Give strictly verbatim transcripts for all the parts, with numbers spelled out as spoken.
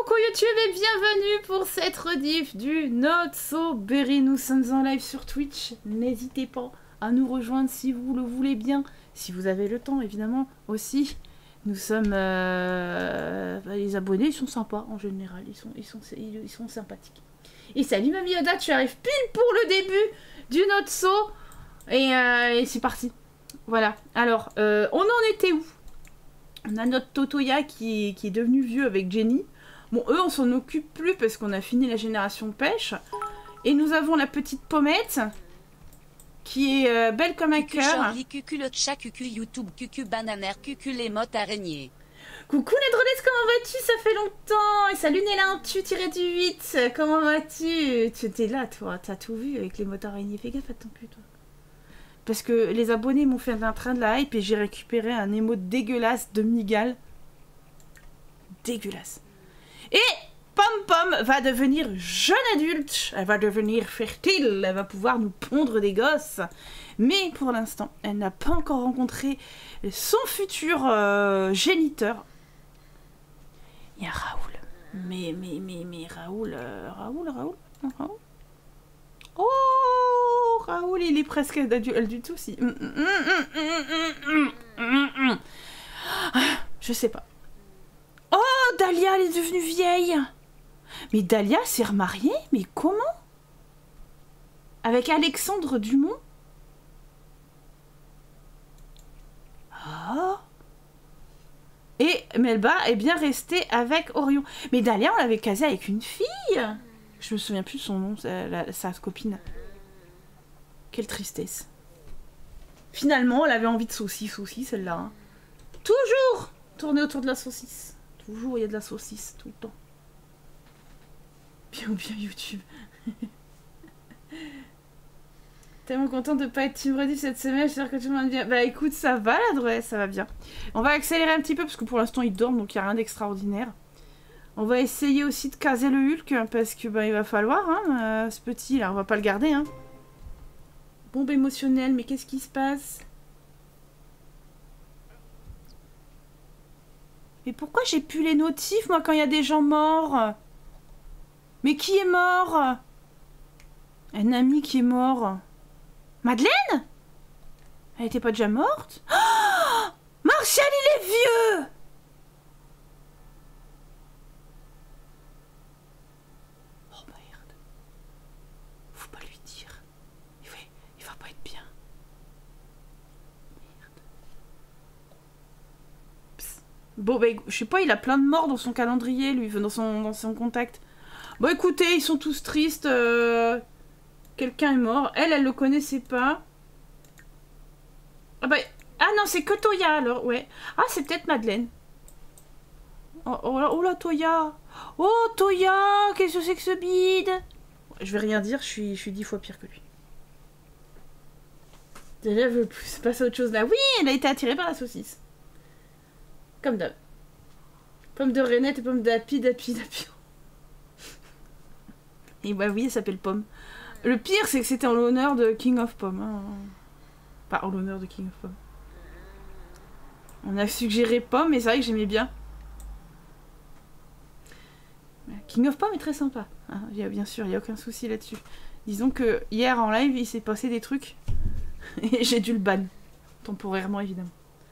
coucou YouTube et bienvenue pour cette rediff du Not So Berry. Nous sommes en live sur Twitch, n'hésitez pas à nous rejoindre si vous le voulez bien, si vous avez le temps évidemment aussi. Nous sommes... Euh... Bah, les abonnés ils sont sympas en général, ils sont, ils sont, ils sont sympathiques. Et salut Mamie Yoda, tu arrives pile pour le début du Not So et, euh, et c'est parti. Voilà, alors euh, on en était où? On a notre Totoya qui est, qui est devenu vieux avec Jenny. Bon, eux, on s'en occupe plus parce qu'on a fini la génération pêche. Et nous avons la petite Pommette qui est euh, belle comme un cœur. Cucu le chat, cucu YouTube, cucu bananaire, cucu les mottes araignées. Coucou Nedrolès, comment vas-tu? Ça fait longtemps. Et salut Néla, tu tiré du huit. Comment vas-tu? Tu étais là, toi. T'as tout vu avec les mottes araignées. Fais gaffe à ton cul, toi. Parce que les abonnés m'ont fait un train de la hype et j'ai récupéré un émote dégueulasse de Migale. Dégueulasse. Et Pom Pom va devenir jeune adulte. Elle va devenir fertile. Elle va pouvoir nous pondre des gosses. Mais pour l'instant, elle n'a pas encore rencontré son futur euh, géniteur. Il y a Raoul. Mais, mais, mais, mais Raoul... Euh, Raoul, Raoul, Raoul. Oh, Raoul, il est presque adulte aussi. Je sais pas. Oh, Dahlia, elle est devenue vieille. Mais Dahlia s'est remariée? Mais comment? Avec Alexandre Dumont? Oh. Et Melba est bien restée avec Orion. Mais Dahlia, on l'avait casée avec une fille. Je me souviens plus de son nom, sa, la, sa copine. Quelle tristesse. Finalement, elle avait envie de saucisse aussi, celle-là. Hein. Toujours tourner autour de la saucisse. Toujours, il y a de la saucisse, tout le temps. Bien ou bien YouTube. Tellement contente de pas être team rediff cette semaine, j'espère que tout le monde vient. Bah écoute, ça va la droite, ça va bien. On va accélérer un petit peu, parce que pour l'instant, il dorment, donc il n'y a rien d'extraordinaire. On va essayer aussi de caser le Hulk, parce que bah, il va falloir, hein, euh, ce petit là, on va pas le garder. Hein. Bombe émotionnelle, mais qu'est-ce qui se passe? Mais pourquoi j'ai plus les notifs, moi, quand il y a des gens morts? Mais qui est mort? Un ami qui est mort. Madeleine? Elle était pas déjà morte? Oh, Martial, il est vieux! Bon, bah, je sais pas, il a plein de morts dans son calendrier, lui, dans son, dans son contact. Bon, écoutez, ils sont tous tristes. Euh... Quelqu'un est mort. Elle, elle le connaissait pas. Ah bah... Ah non, c'est que Toya, alors, ouais. Ah, c'est peut-être Madeleine. Oh, oh, là, oh là, Toya. Oh, Toya, qu'est-ce que c'est que ce bide? Je vais rien dire, je suis, je suis dix fois pire que lui. Déjà, je veux plus passer à autre chose là. Oui, elle a été attirée par la saucisse. Comme d'hab. Pomme de Renette et pomme d'Api, d'Api, d'Api. Et bah oui, elle s'appelle Pomme. Le pire, c'est que c'était en l'honneur de King of Pomme. Hein. Pas en l'honneur de King of Pomme. On a suggéré Pomme, mais c'est vrai que j'aimais bien. King of Pomme est très sympa. Hein, bien sûr, il n'y a aucun souci là-dessus. Disons que hier en live, il s'est passé des trucs. Et j'ai dû le ban. Temporairement, évidemment.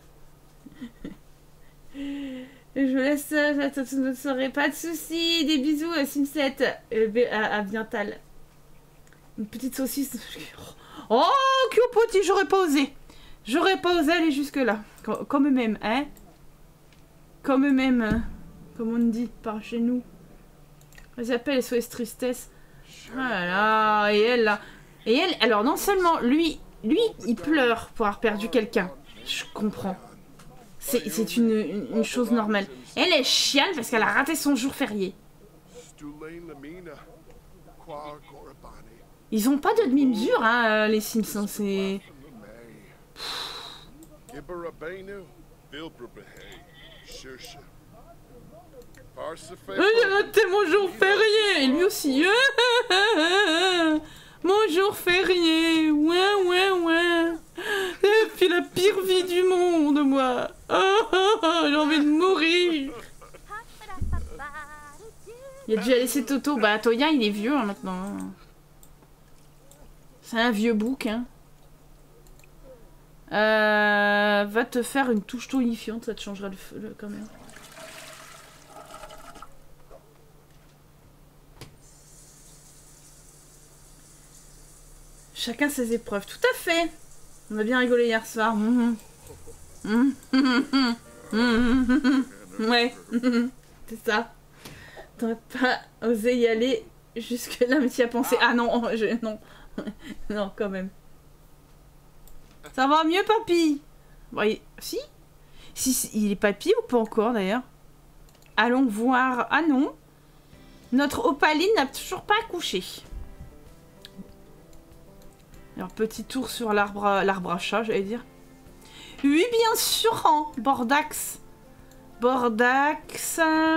Je vous laisse ça, j'attends toute notre soirée. Pas de soucis, des bisous à Simset, euh, à, à Biental. Une petite saucisse. Oh, Kyopoti, j'aurais pas osé. J'aurais pas osé aller jusque-là. Comme eux-mêmes, hein. Comme eux-mêmes, hein. Comme on dit par chez nous. Ils appellent S O S Tristesse. Ah là, et elle, là. Et elle, alors non seulement, lui, lui, il pleure pour avoir perdu quelqu'un. Je comprends. C'est une, une, une chose normale. Elle est chiale parce qu'elle a raté son jour férié. Ils ont pas de demi-mesure, hein, les Simpsons. C'est... J'ai raté mon jour férié. Et lui aussi. Mon jour férié. Ouais, ouais, ouais. Et puis la pire vie du monde, moi. Oh, oh, oh, j'ai envie de mourir. Il a dû laisser Toto. Bah, Toya, il est vieux hein, maintenant. C'est un vieux bouc. Hein. Euh, va te faire une touche tonifiante, ça te changera le feu le, quand même. Chacun ses épreuves. Tout à fait. On a bien rigolé hier soir. Mmh. Mmh. Mmh. Mmh. Ouais. C'est ça. T'aurais pas osé y aller jusque là, mais t'y as pensé. Ah non, je... non. Non, quand même. Ça va mieux, papy? Bon, il... Si? Si, si il est papy ou pas encore, d'ailleurs? Allons voir. Ah non. Notre opaline n'a toujours pas accouché. Alors, petit tour sur l'arbre l'arbre à chat, j'allais dire. Oui, bien sûr, hein. Bordax. Bordax.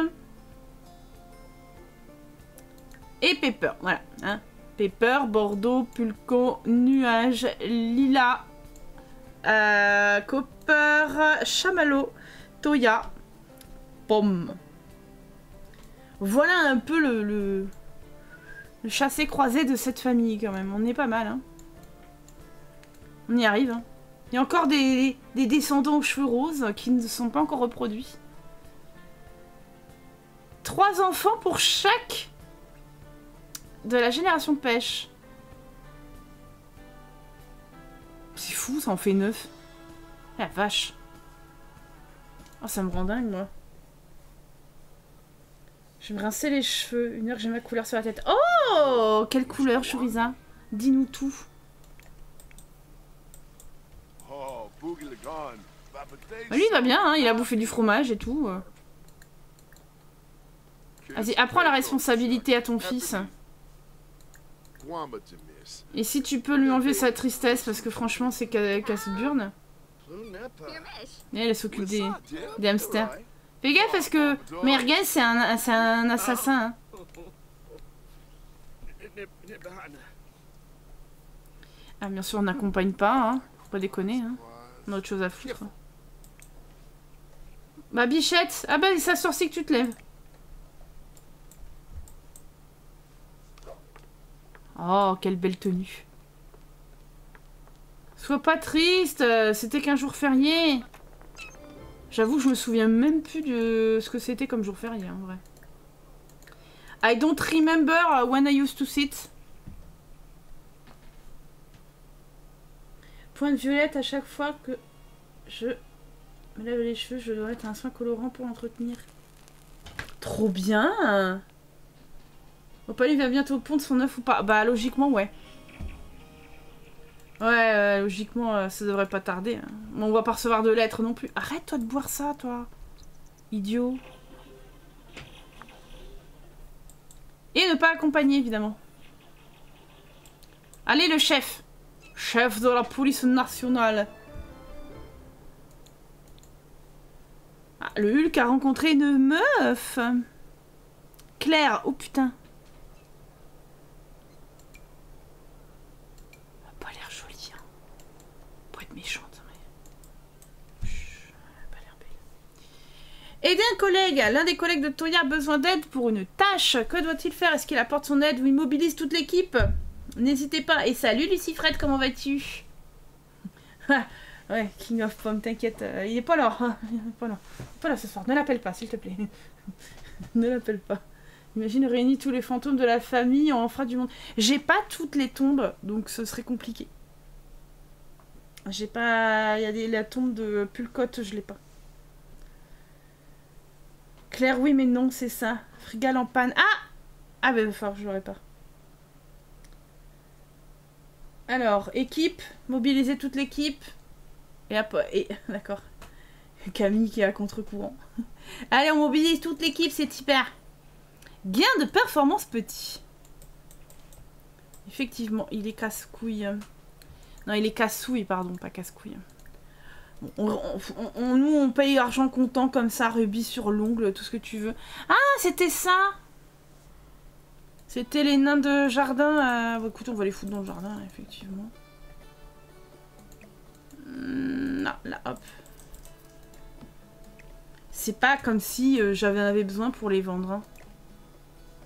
Et Pepper, voilà. Hein. Pepper, Bordeaux, Pulco, Nuage, Lila, euh, Copper, Chamallow, Toya, Pomme. Voilà un peu le, le, le chassé-croisé de cette famille quand même. On est pas mal, hein. On y arrive, hein. Il y a encore des, des descendants aux cheveux roses qui ne sont pas encore reproduits. Trois enfants pour chaque de la génération pêche. C'est fou, ça en fait neuf. La vache. Oh, ça me rend dingue, moi. Je vais me rincer les cheveux. Une heure que j'ai ma couleur sur la tête. Oh, quelle couleur, Shuriza? Dis-nous tout. Lui, il va bien, hein, il a bouffé du fromage et tout. Vas-y, apprends la responsabilité à ton fils. Et si tu peux lui enlever sa tristesse, parce que franchement, c'est casse-burne. Et elle s'occupe des, des hamsters. Fais gaffe, parce que Merguez, c'est un, c'est un assassin. Hein. Ah, bien sûr, on n'accompagne pas, hein. Faut pas déconner, hein. On a autre chose à foutre. Bah, Bichette. Ah bah, ça sorcier que tu te lèves. Oh, quelle belle tenue. Sois pas triste, c'était qu'un jour férié. J'avoue, je me souviens même plus de ce que c'était comme jour férié, en vrai. I don't remember when I used to sit. Pointe violette à chaque fois que je me lave les cheveux, je dois être un soin colorant pour l'entretenir. Trop bien. Opaline va bientôt pondre son œuf ou pas? Bah logiquement ouais. Ouais, euh, logiquement euh, ça devrait pas tarder. Hein. On va pas recevoir de lettres non plus. Arrête-toi de boire ça, toi. Idiot. Et ne pas accompagner, évidemment. Allez, le chef. Chef de la police nationale. Ah, le Hulk a rencontré une meuf. Claire, oh putain. Elle a pas l'air jolie, hein. Pour être méchante, mais... Chut, elle a pas l'air belle. Aider un collègue. L'un des collègues de Toya a besoin d'aide pour une tâche. Que doit-il faire? Est-ce qu'il apporte son aide ou il mobilise toute l'équipe? N'hésitez pas. Et salut Lucifred, comment vas-tu? Ouais, King of Pomme, t'inquiète. Euh, il est pas là. Il est pas là. Il est pas là ce soir. Ne l'appelle pas, s'il te plaît. Ne l'appelle pas. Imagine réunir tous les fantômes de la famille, on en fera du monde. J'ai pas toutes les tombes, donc ce serait compliqué. J'ai pas... Il y a des... la tombe de Pulcotte, je l'ai pas. Claire, oui, mais non, c'est ça. Frigale en panne. Ah! Ah, ben, fort, je l'aurais pas. Alors, équipe, mobiliser toute l'équipe. Et hop, et d'accord. Camille qui est à contre-courant. Allez, on mobilise toute l'équipe, c'est hyper. Gain de performance petit. Effectivement, il est casse-couille. Non, il est casse-souille, pardon, pas casse-couille. Bon, on, on, on, nous, on paye argent comptant comme ça, rubis sur l'ongle, tout ce que tu veux. Ah, c'était ça! C'était les nains de jardin. Euh... Bon, écoute, on va les foutre dans le jardin, effectivement. Là, là, hop. C'est pas comme si euh, j'avais avais besoin pour les vendre. Hein.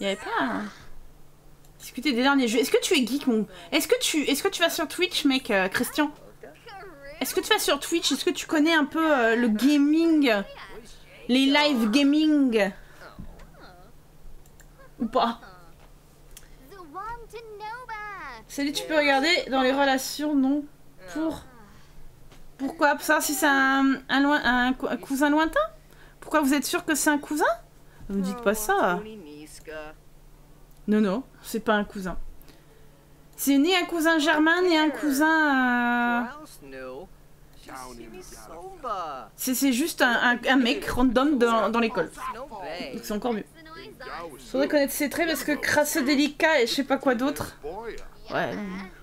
Il y avait pas... Un... Discuter des derniers jeux. Est-ce que tu es geek, mon... Est-ce que tu est-ce que tu vas sur Twitch, mec, euh, Christian? Est-ce que tu vas sur Twitch? Est-ce que tu connais un peu euh, le gaming? Les live gaming? Ou pas? Salut, tu peux regarder dans les relations, non? Pour... Pourquoi? Pour savoir si c'est un, un, loin, un, un cousin lointain? Pourquoi vous êtes sûr que c'est un cousin? Ne me dites pas ça. Non, non, c'est pas un cousin. C'est ni un cousin germain, ni un cousin... Euh... C'est juste un, un, un mec random dans, dans l'école. Donc c'est encore mieux. Faudrait connaître ses traits parce que crasseux délicat et je sais pas quoi d'autre. Ouais.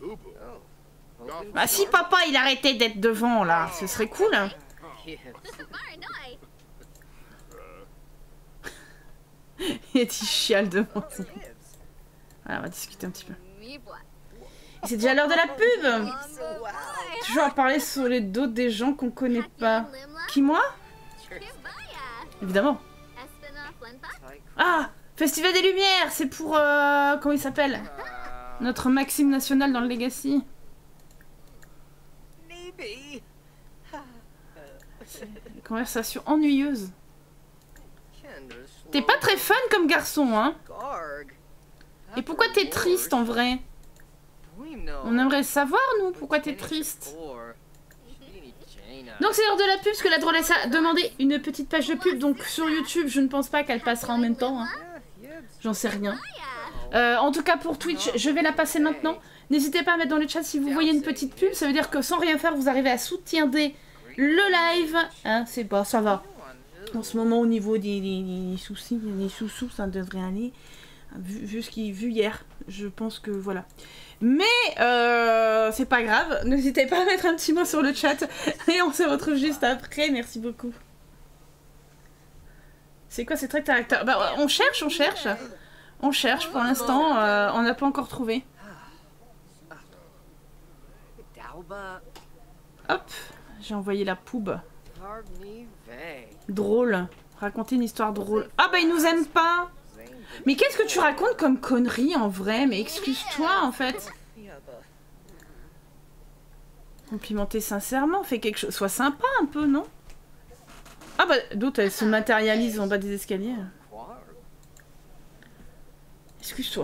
Bah si papa il arrêtait d'être devant là, ce serait cool. Hein. Il dit chiale devant. Voilà, on va discuter un petit peu. C'est déjà l'heure de la pub. Toujours à parler sur les dos des gens qu'on connaît pas. Qui, moi? Évidemment. Ah, Festival des Lumières, c'est pour... Euh, comment il s'appelle? Notre Maxime National dans le Legacy. Conversation ennuyeuse. T'es pas très fun comme garçon, hein? Et pourquoi t'es triste en vrai? On aimerait savoir, nous, pourquoi t'es triste. Donc c'est l'heure de la pub, parce que la drôlesse a demandé une petite page de pub. Donc sur YouTube, je ne pense pas qu'elle passera en même temps. Hein. J'en sais rien. Euh, en tout cas pour Twitch, je vais la passer maintenant. N'hésitez pas à mettre dans le chat si vous voyez une petite pub. Ça veut dire que sans rien faire, vous arrivez à soutenir le live. Hein, c'est pas, ça va. En ce moment, au niveau des, des, des soucis, des sous-sous, ça devrait aller. Vu, vu ce qui vu hier, je pense que voilà. Mais euh, c'est pas grave, n'hésitez pas à mettre un petit mot sur le chat et on se retrouve juste après, merci beaucoup. C'est quoi ces traits de caractère? Bah on cherche, on cherche. On cherche pour l'instant, euh, on n'a pas encore trouvé. Hop, j'ai envoyé la poube. Drôle, raconter une histoire drôle. Ah bah ils nous aiment pas. Mais qu'est-ce que tu racontes comme connerie en vrai? Mais excuse-toi en fait. Complimenter sincèrement, fais quelque chose. Sois sympa un peu, non? Ah bah d'autres elles se matérialisent en bas des escaliers. Excuse-toi.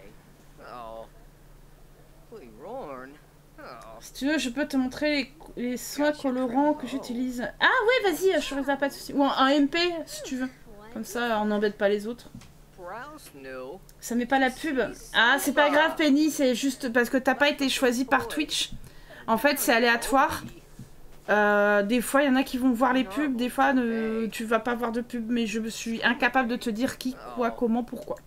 Si tu veux, je peux te montrer les, les soins colorants que j'utilise. Ah ouais, vas-y, je ne pas de soucis. Ou un, un M P si tu veux. Comme ça, on n'embête pas les autres. Ça met pas la pub. Ah, c'est pas grave, Penny, c'est juste parce que t'as pas été choisi par Twitch. En fait, c'est aléatoire. Euh, des fois, il y en a qui vont voir les pubs, des fois, ne, tu vas pas voir de pub, mais je suis incapable de te dire qui, quoi, comment, pourquoi.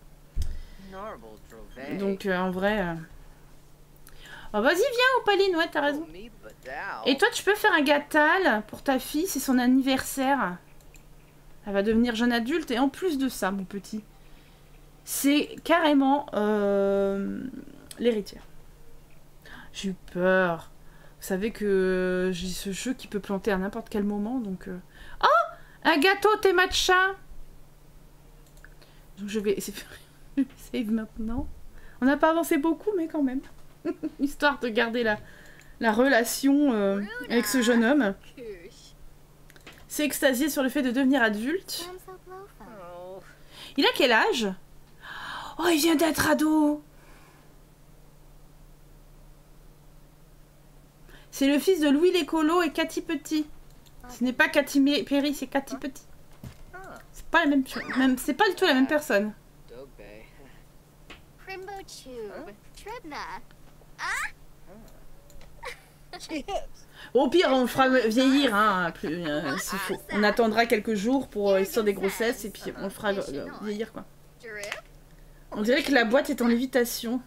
Donc, euh, en vrai... Euh... Oh, vas-y, viens, Opaline, ouais, t'as raison. Et toi, tu peux faire un gâtal pour ta fille, c'est son anniversaire. Elle va devenir jeune adulte, et en plus de ça, mon petit... C'est carrément euh, l'héritière. J'ai eu peur. Vous savez que j'ai ce jeu qui peut planter à n'importe quel moment, donc... Euh... Oh, un gâteau thé matcha. Donc je vais essayer de faire save maintenant. On n'a pas avancé beaucoup, mais quand même. Histoire de garder la, la relation euh, avec ce jeune homme. C'est extasié sur le fait de devenir adulte. Il a quel âge? Oh, il vient d'être ado. C'est le fils de Louis l'écolo et Cathy Petit. Ce n'est pas Cathy Perry, c'est Cathy Petit. C'est pas la même chose. Même, c'est pas du tout la même personne. Au pire, on fera vieillir, hein, plus, euh, s'il faut. On attendra quelques jours pour euh, histoire des grossesses et puis on le fera euh, vieillir, quoi. On dirait que la boîte est en lévitation.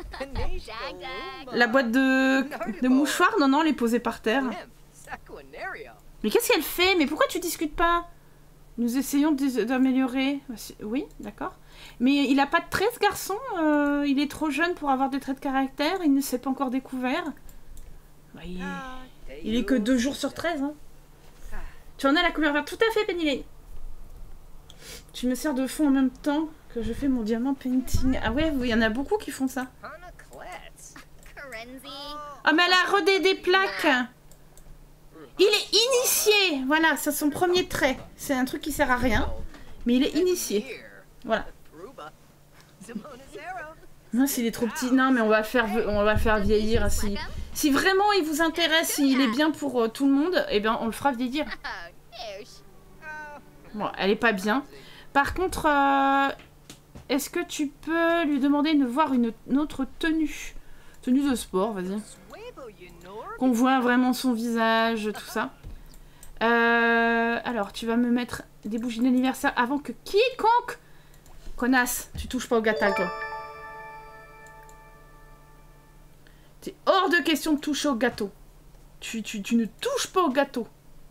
La boîte de, de mouchoirs, non, non, elle est posée par terre. Mais qu'est-ce qu'elle fait? Mais pourquoi tu discutes pas? Nous essayons d'améliorer. Oui, d'accord. Mais il a pas de traits, ce garçon. Euh, il est trop jeune pour avoir des traits de caractère. Il ne s'est pas encore découvert. Bah, il... il est que deux jours sur treize. Hein. Tu en as la couleur verte. Tout à fait, Penny. Tu me sers de fond en même temps que je fais mon diamant painting. Ah ouais, il y en a beaucoup qui font ça. Ah mais elle a redé des plaques. Il est initié. Voilà, c'est son premier trait. C'est un truc qui sert à rien. Mais il est initié. Voilà. Non, s'il est trop petit, non, mais on va le faire, on va le faire vieillir. Si, si vraiment il vous intéresse, s'il est bien pour euh, tout le monde, eh bien, on le fera vieillir. Bon, elle est pas bien. Par contre, euh, est-ce que tu peux lui demander de voir une, une autre tenue, tenue de sport, vas-y. Qu'on voit vraiment son visage, tout ça. Euh, alors, tu vas me mettre des bougies d'anniversaire avant que quiconque... Connasse, tu touches pas au gâteau, toi. C'est hors de question de toucher au gâteau. Tu, tu, tu ne touches pas au gâteau.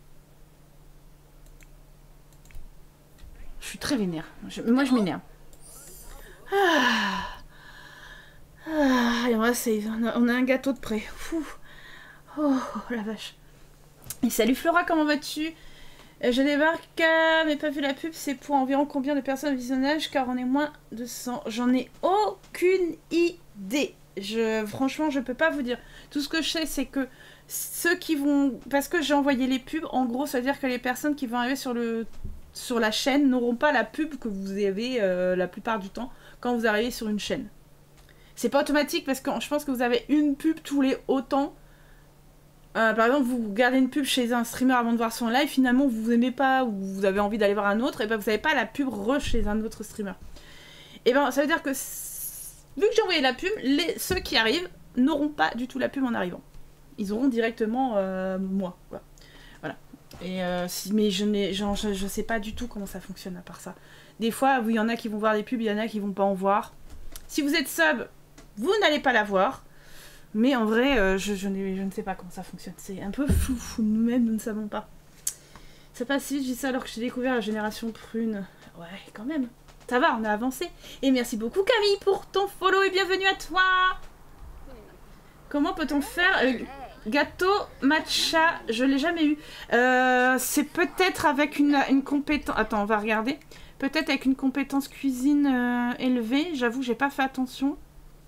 Je suis très vénère. Je, moi, je m'énerve. Ah. Ah, et on va save. On a, on a un gâteau de près. Fou. Oh, la vache. Et salut Flora, comment vas-tu? Je débarque, mais pas vu la pub. C'est pour environ combien de personnes au visionnage? Car on est moins de cent. J'en ai aucune idée. Je, franchement, je peux pas vous dire. Tout ce que je sais, c'est que ceux qui vont... Parce que j'ai envoyé les pubs, en gros, ça veut dire que les personnes qui vont arriver sur, le, sur la chaîne n'auront pas la pub que vous avez euh, la plupart du temps quand vous arrivez sur une chaîne. C'est pas automatique parce que je pense que vous avez une pub tous les autant. Euh, par exemple, vous regardez une pub chez un streamer avant de voir son live, finalement vous aimez pas ou vous avez envie d'aller voir un autre, et ben vous n'avez pas la pub re chez un autre streamer. Et ben ça veut dire que vu que j'ai envoyé la pub, les, ceux qui arrivent n'auront pas du tout la pub en arrivant. Ils auront directement euh, moi, quoi. Voilà. Et euh, si, mais je n'ai, genre, je, je sais pas du tout comment ça fonctionne à part ça. Des fois, il y en a qui vont voir les pubs, il y en a qui vont pas en voir. Si vous êtes sub, vous n'allez pas la voir. Mais en vrai, euh, je, je, je ne sais pas comment ça fonctionne. C'est un peu flou. Nous-mêmes, nous ne savons pas. Ça passe si vite, je dis ça alors que j'ai découvert la génération prune. Ouais, quand même. Ça va, on a avancé. Et merci beaucoup Camille pour ton follow et bienvenue à toi. Comment peut-on faire euh, gâteau matcha? Je l'ai jamais eu. Euh, c'est peut-être avec une, une compétence... Attends, on va regarder. Peut-être avec une compétence cuisine euh, élevée. J'avoue, j'ai pas fait attention.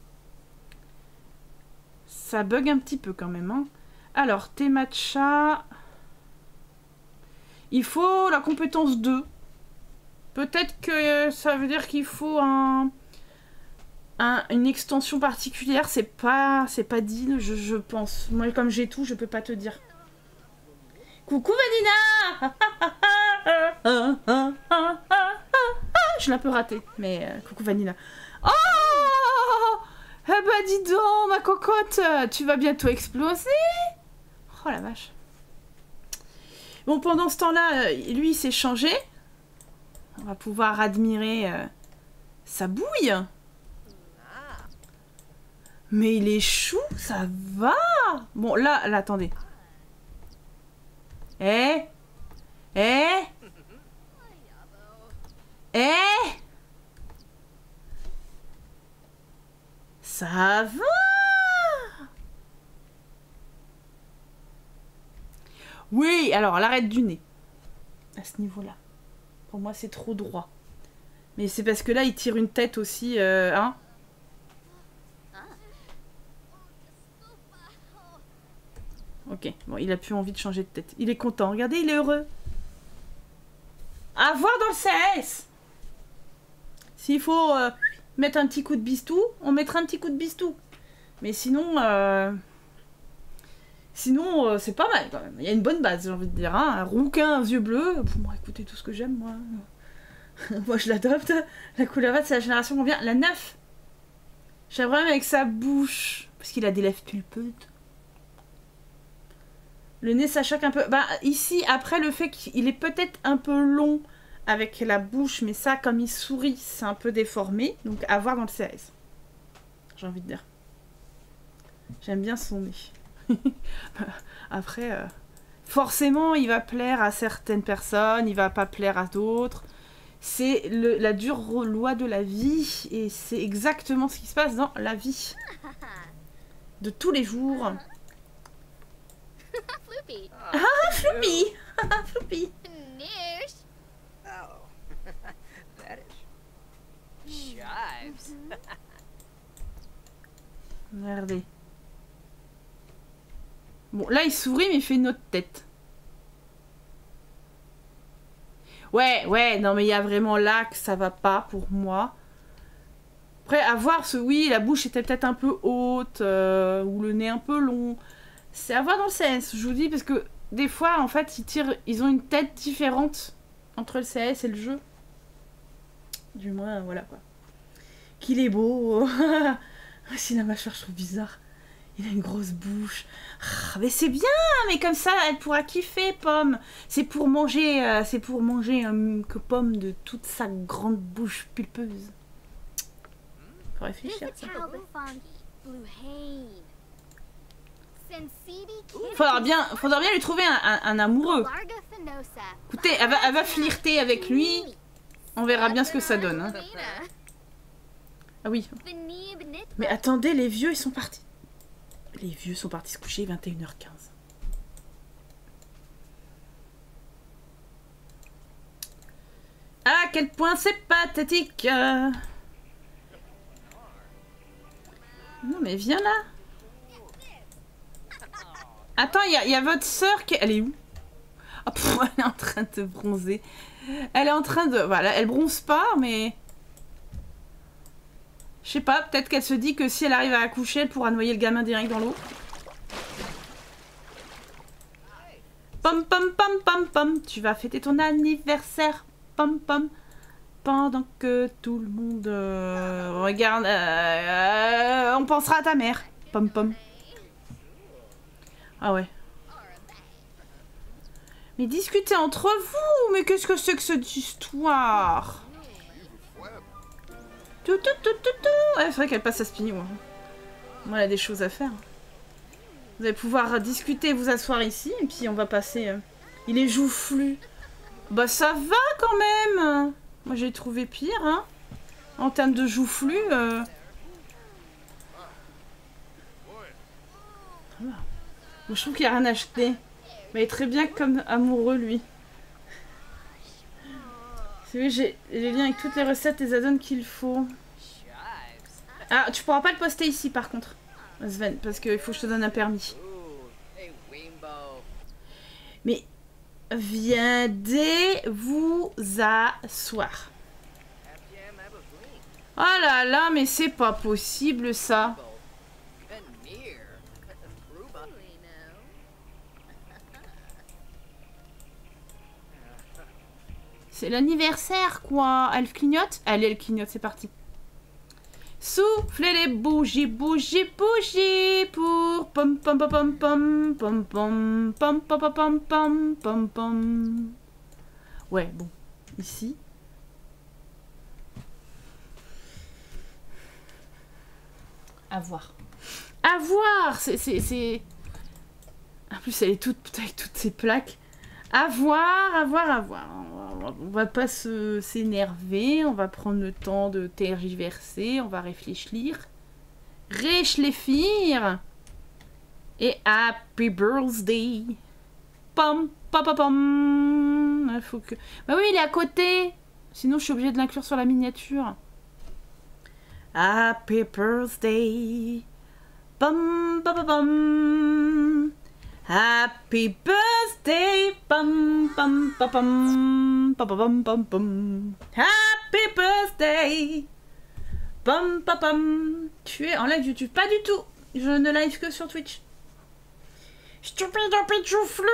Ça bug un petit peu quand même. Hein. Alors, thé matcha. Il faut la compétence deux. Peut-être que ça veut dire qu'il faut un, un, une extension particulière. C'est pas, c'est pas dit, je, je pense. Moi, comme j'ai tout, je peux pas te dire. Coucou Vanina. Je l'ai un peu raté, mais euh, coucou Vanina. Oh! Ah bah dis donc, ma cocotte, tu vas bientôt exploser. Oh la vache. Bon, pendant ce temps-là, lui, il s'est changé. On va pouvoir admirer euh, sa bouille. Mais il est chou, ça va. Bon, là, là, attendez. Eh Eh Eh Ça va. Oui, alors l'arrête du nez. À ce niveau-là. Pour moi, c'est trop droit. Mais c'est parce que là, il tire une tête aussi, euh, hein. Ok, bon, il a plus envie de changer de tête. Il est content, regardez, il est heureux. À voir dans le C S. S'il faut euh, mettre un petit coup de bistou, on mettra un petit coup de bistou. Mais sinon, euh... sinon, euh, c'est pas mal quand même. Il y a une bonne base, j'ai envie de dire. Hein. Un rouquin, un yeux bleus. Pour moi, écoutez, tout ce que j'aime, moi. Moi, je l'adopte. La couleur verte, c'est la génération combien? La neuf. J'ai un problème avec sa bouche. Parce qu'il a des lèvres pulpeuses. Le nez, ça choque un peu. Bah, ici, après, le fait qu'il est peut-être un peu long avec la bouche, mais ça, comme il sourit, c'est un peu déformé. Donc, à voir dans le C S. J'ai envie de dire. J'aime bien son nez. Après, euh, forcément, il va plaire à certaines personnes, il va pas plaire à d'autres. C'est la dure loi de la vie, et c'est exactement ce qui se passe dans la vie. De tous les jours. Floopy. Ah, Floopy. Floopy. Regardez. Bon, là, il sourit, mais il fait une autre tête. Ouais, ouais, non, mais il y a vraiment là que ça va pas pour moi. Après, à voir, ce oui, la bouche était peut-être un peu haute, euh, ou le nez un peu long. C'est à voir dans le C S, je vous dis, parce que des fois, en fait, ils tirent, ils ont une tête différente entre le C S et le jeu. Du moins, voilà, quoi. Qu'il est beau. Si la mâchoire, je trouve bizarre. Il a une grosse bouche. Ah, mais c'est bien, mais comme ça, elle pourra kiffer, Pomme. C'est pour manger, euh, c'est pour manger euh, que Pomme de toute sa grande bouche pulpeuse. Faut réfléchir. Ça. Faudra bien, faudra bien lui trouver un, un, un amoureux. Écoutez, elle va, elle va flirter avec lui. On verra bien ce que ça donne. Hein. Ah oui. Mais attendez, les vieux, ils sont partis. Les vieux sont partis se coucher vingt et une heures quinze. À quel point c'est pathétique. euh... Non mais viens là. Attends, il y, y a votre sœur qui... Elle est où? Oh, pff, elle est en train de bronzer. Elle est en train de... Voilà, elle bronze pas, mais... Je sais pas, peut-être qu'elle se dit que si elle arrive à accoucher, elle pourra noyer le gamin direct dans l'eau. Pom pom pom pom pom, tu vas fêter ton anniversaire. Pom pom. Pendant que tout le monde euh, regarde, euh, euh, on pensera à ta mère. Pom pom. Ah ouais. Mais discutez entre vous. Mais qu'est-ce que c'est que cette histoire? Tout, tout, tout, tout, tout. Ouais, c'est vrai qu'elle passe à Spignou. Hein. Moi, elle a des choses à faire. Vous allez pouvoir discuter, vous asseoir ici, et puis on va passer... Euh... Il est joufflu. Bah ça va quand même. Moi, j'ai trouvé pire, hein. En termes de joufflu. Euh... Moi, je trouve qu'il n'y a rien à acheter. Mais il est très bien comme amoureux, lui. C'est oui, j'ai les liens avec toutes les recettes et add-ons qu'il faut. Ah, tu pourras pas le poster ici par contre, Sven, parce qu'il faut que je te donne un permis. Mais viendez vous asseoir. Oh là là, mais c'est pas possible ça. C'est l'anniversaire, quoi. Elle clignote? Allez, elle clignote, c'est parti. Soufflez les bougies, bougies, bougies pour pom pom pom pom pom pom pom pom pom pom pom pom pom. Ouais, bon. Ici. À voir. À voir. C'est... En plus, elle est toute avec toutes ces plaques. À voir, à voir, à voir. On va pas se s'énerver, on va prendre le temps de tergiverser, on va réfléchir. Réfléchir. Et happy birthday. Pom, pom, pom, pom. Il faut que... Bah oui, il est à côté. Sinon, je suis obligée de l'inclure sur la miniature. Happy birthday. Pom, pom, pom, pom. Happy birthday, pom pom pom pom pom pom pom pom. Happy birthday, pom pom pom. Tu es en live YouTube? Pas du tout. Je ne live que sur Twitch. Stupide joufflu.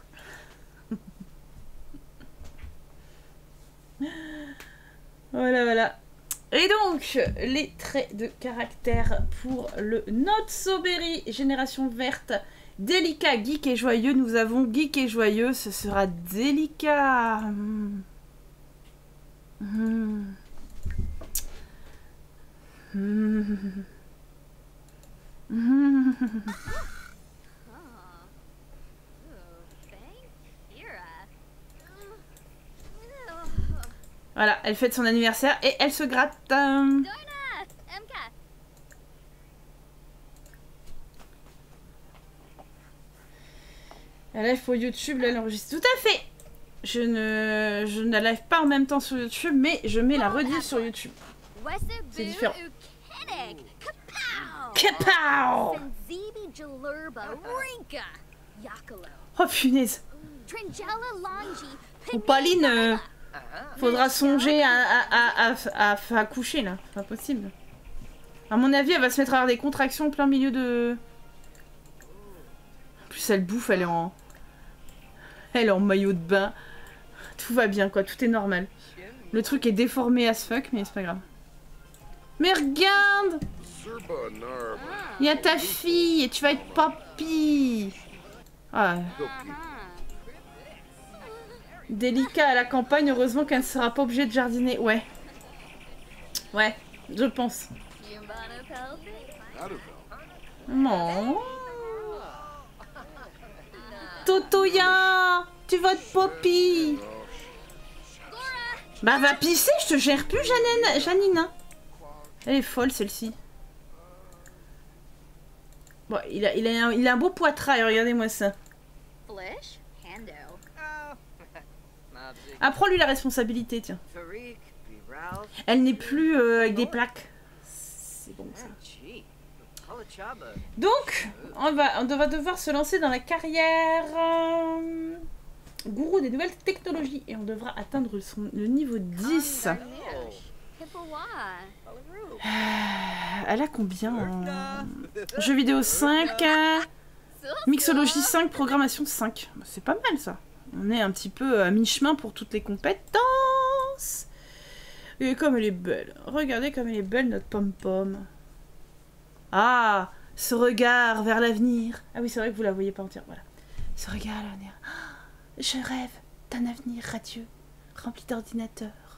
Voilà, voilà. Et donc, les traits de caractère pour le Not So Berry Génération Verte. Délicat, geek et joyeux. Nous avons geek et joyeux. Ce sera délicat. Mmh. Mmh. Mmh. Mmh. Voilà, elle fête son anniversaire et elle se gratte. Euh... Elle live pour YouTube, là, elle enregistre. Tout à fait. Je ne, je ne live pas en même temps sur YouTube, mais je mets la rediff sur YouTube. C'est différent. Kapow! Oh punaise! Ou Pauline, euh, faudra songer à, à, à, à, à, à accoucher là, c'est pas possible. À mon avis, elle va se mettre à avoir des contractions en plein milieu de... En plus, elle bouffe, elle est en... Elle est en maillot de bain. Tout va bien, quoi, tout est normal. Le truc est déformé as fuck, mais c'est pas grave. Mais regarde! Il y a ta fille et tu vas être papy. Ah. Délicat à la campagne, heureusement qu'elle ne sera pas obligée de jardiner. Ouais. Ouais, je pense. Non. Totoya, tu vas être papy. Bah va pisser, je te gère plus, Janine. Janine. Hein. Elle est folle celle-ci. Bon, il a, il, a un, il a un beau poitrail, regardez-moi ça. Apprends-lui la responsabilité, tiens. Elle n'est plus euh, avec des plaques. C'est bon ça. Donc, on va, on va devoir se lancer dans la carrière euh, gourou des nouvelles technologies. Et on devra atteindre son, le niveau dix. Euh, elle a combien en... Jeux vidéo cinq, mixologie cinq, programmation cinq. C'est pas mal ça. On est un petit peu à mi-chemin pour toutes les compétences. Et comme elle est belle. Regardez comme elle est belle notre pom-pom. Ah, ce regard vers l'avenir. Ah oui, c'est vrai que vous la voyez pas entière. Voilà. Ce regard vers l'avenir. Je rêve d'un avenir radieux, rempli d'ordinateurs.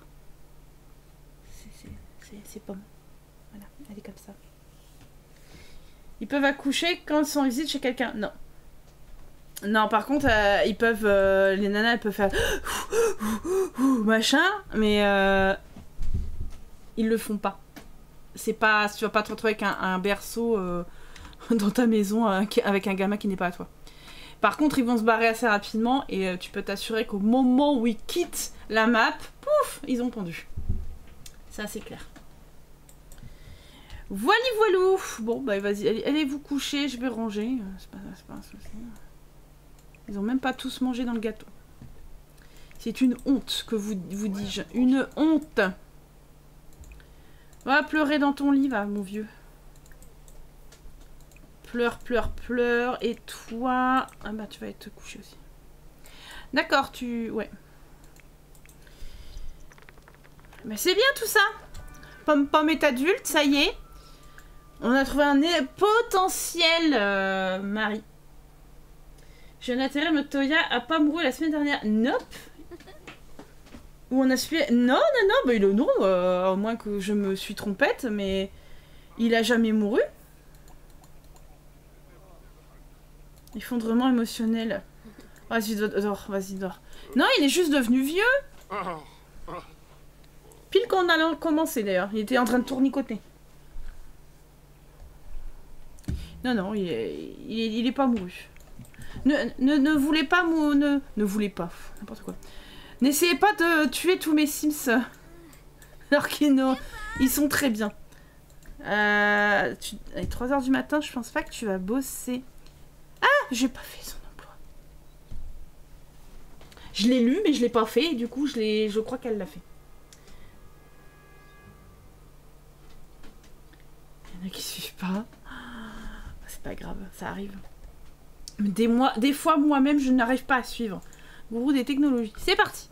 C'est pomme. Voilà, elle est comme ça. Ils peuvent accoucher quand ils sont en visite chez quelqu'un. Non. Non, par contre, euh, ils peuvent... Euh, les nanas, elles peuvent faire... machin, mais... Euh, ils le font pas. C'est pas... Tu vas pas te retrouver avec un, un berceau euh, dans ta maison euh, avec un gamin qui n'est pas à toi. Par contre, ils vont se barrer assez rapidement et euh, tu peux t'assurer qu'au moment où ils quittent la map, pouf, ils ont pondu. Ça, c'est clair. Voilà, voilou. Bon, bah vas-y, allez, allez vous coucher, je vais ranger. C'est pas, c'est pas un souci. Ils ont même pas tous mangé dans le gâteau. C'est une honte que vous, vous dis-je. Une honte. Va pleurer dans ton lit, va, mon vieux. Pleure, pleure, pleure. Et toi... Ah bah, tu vas être couché aussi. D'accord, tu... Ouais. Mais c'est bien tout ça. Pom-Pom est adulte, ça y est. On a trouvé un potentiel euh, mari. Je viens d'atterrir, notre Toya a pas mouru la semaine dernière. Nope. Ou on a suivi... Non, non, non, bah il est non, euh, au moins que je me suis trompette, mais il a jamais mouru. Effondrement émotionnel. Vas-y, dors, vas-y, dors. Non, il est juste devenu vieux. Pile quand on a commencé d'ailleurs, il était en train de tournicoter. Non, non, il est, il est, il est pas mouru. Ne, ne, ne voulez pas, mou, ne, ne voulez pas, n'importe quoi. N'essayez pas de tuer tous mes Sims. Alors qu'ils ils sont très bien. Euh, tu, à trois heures du matin, je pense pas que tu vas bosser. Ah, j'ai pas fait son emploi. Je l'ai lu, mais je l'ai pas fait, et du coup, je, l'ai, je crois qu'elle l'a fait. Il y en a qui suivent pas. C'est pas grave, ça arrive. Mais des, mois, des fois, moi-même, je n'arrive pas à suivre. Gourou des technologies. C'est parti.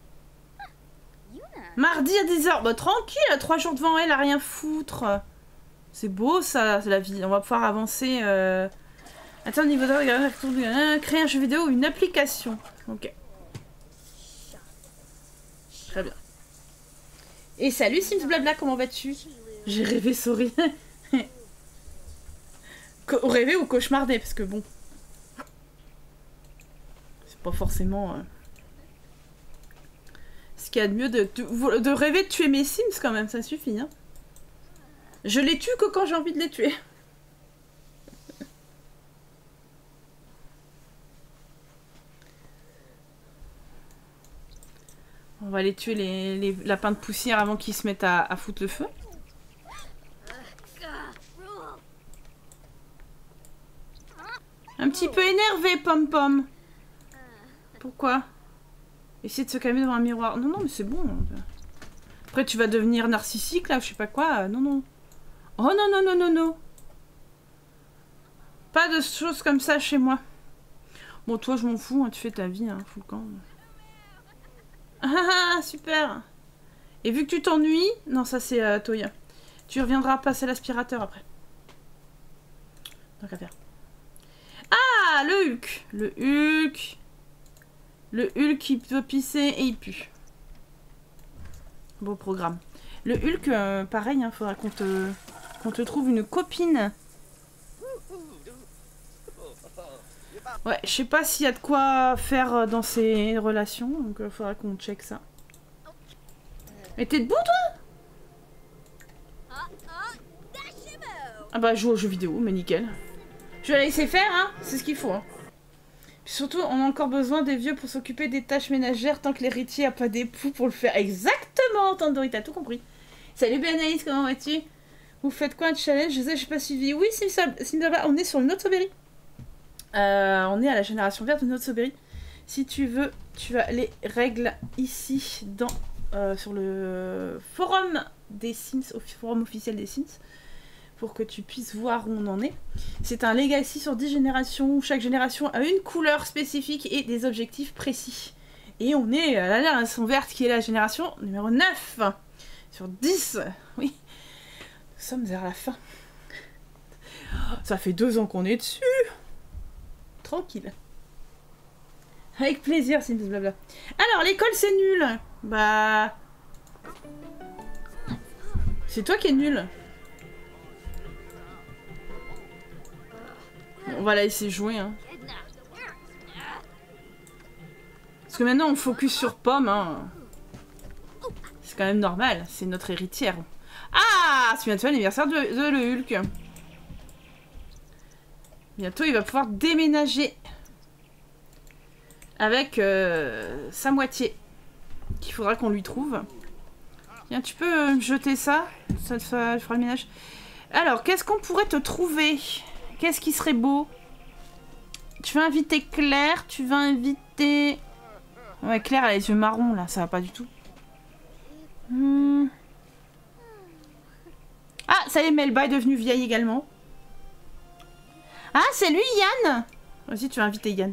Mardi à dix heures. Bah tranquille, à trois jours devant elle, à rien foutre. C'est beau ça, c'est la vie. On va pouvoir avancer. Euh... Attends, niveau de... Créer un jeu vidéo ou une application. Ok. Très bien. Et salut Sims Blabla, comment vas-tu? J'ai rêvé sourire. Rêver ou cauchemardé, parce que bon... C'est pas forcément... Euh... Ce qu'il y a de mieux de, de, de rêver de tuer mes Sims quand même, ça suffit. Hein. Je les tue que quand j'ai envie de les tuer. On va les tuer les, les lapins de poussière avant qu'ils se mettent à, à foutre le feu. Un petit peu énervé, Pom Pom. Pourquoi? Essayer de se calmer devant un miroir. Non, non, mais c'est bon. Après, tu vas devenir narcissique, là, je sais pas quoi. Non, non. Oh, non, non, non, non, non. Pas de choses comme ça chez moi. Bon, toi, je m'en fous, hein, tu fais ta vie, hein, fous le camp. Ah, super. Et vu que tu t'ennuies... Non, ça, c'est euh, Toya. Tu reviendras passer l'aspirateur après. Donc à faire. Ah, le Hulk. Le Hulk. Le Hulk, il peut pisser et il pue. Beau programme. Le Hulk, euh, pareil, il hein, faudra qu'on te, qu'on te trouve une copine. Ouais, je sais pas s'il y a de quoi faire dans ces relations, donc il euh, faudra qu'on check ça. Mais t'es debout, toi? Ah bah, joue aux jeux vidéo, mais nickel. Je vais la laisser faire, hein, c'est ce qu'il faut. Hein. Puis surtout, on a encore besoin des vieux pour s'occuper des tâches ménagères tant que l'héritier a pas d'époux pour le faire. Exactement, Tandoori, t'as tout compris. Salut Béanaïs, comment vas-tu? Vous faites quoi, un challenge? Je sais, je sais pas suivi. Oui, c'est ça, on est sur le Notsoberry. Euh, on est à la génération verte de Notsoberry. Si tu veux, tu as les règles ici, dans, euh, sur le forum des Sims, au forum officiel des Sims, pour que tu puisses voir où on en est. C'est un legacy sur dix générations, où chaque génération a une couleur spécifique et des objectifs précis. Et on est à la génération verte qui est la génération numéro neuf sur dix. Oui, nous sommes vers la fin. Ça fait deux ans qu'on est dessus. Tranquille. Avec plaisir, Sims blabla. Alors, l'école c'est nul. Bah... C'est toi qui es nul. On va la laisser jouer. Hein. Parce que maintenant on focus sur Pomme. Hein. C'est quand même normal. C'est notre héritière. Ah, c'est bientôt l'anniversaire de, de le Hulk. Bientôt il va pouvoir déménager. Avec euh, sa moitié. Qu'il faudra qu'on lui trouve. Tiens, tu peux me jeter ça? Ça te fera le ménage. Alors, qu'est-ce qu'on pourrait te trouver? Qu'est-ce qui serait beau? Tu veux inviter Claire? Tu veux inviter... Ouais, Claire, elle a les yeux marrons, là. Ça va pas du tout. Hmm. Ah, ça y est, Melba est devenue vieille également. Ah, c'est lui, Yann! Vas-y, tu veux inviter Yann.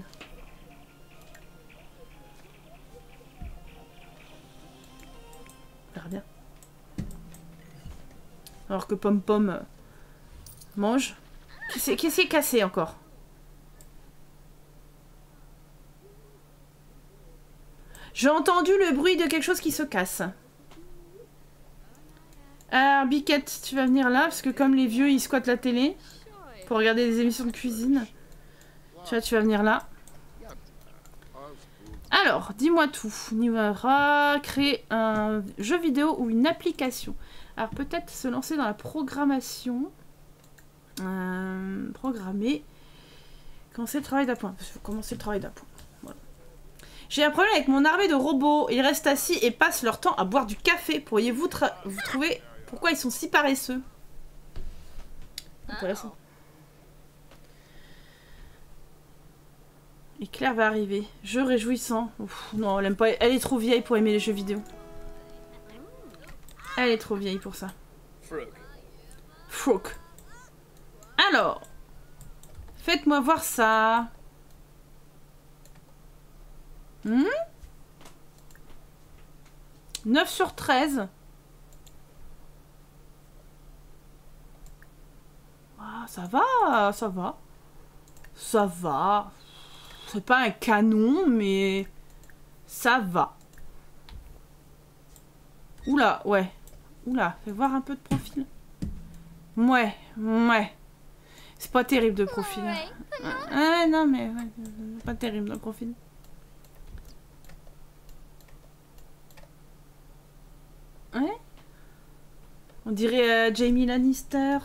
On verra bien. Alors que Pom Pom euh, mange. Qu'est-ce qui est cassé encore? J'ai entendu le bruit de quelque chose qui se casse. Alors, Biquette, tu vas venir là, parce que comme les vieux, ils squattent la télé pour regarder des émissions de cuisine. Tu vois, tu vas venir là. Alors, dis-moi tout. Nimara, créer un jeu vidéo ou une application. Alors, peut-être se lancer dans la programmation. Euh, programmer. Commencer le travail d'appoint. Il faut commencer le travail d'appoint. Voilà. J'ai un problème avec mon armée de robots. Ils restent assis et passent leur temps à boire du café. Pourriez-vous vous trouver pourquoi ils sont si paresseux? Intéressant. Et Claire va arriver. Jeu réjouissant. Ouf, non, elle aime pas. Elle est trop vieille pour aimer les jeux vidéo. Elle est trop vieille pour ça. Frook. Alors, faites-moi voir ça. Hmm neuf sur treize. Ah, ça va, ça va. Ça va. C'est pas un canon, mais ça va. Oula, ouais. Oula, fais voir un peu de profil. Ouais, ouais. C'est pas terrible de profil. Ah non, mais ouais, pas terrible de profil. Ouais. On dirait euh, Jamie Lannister.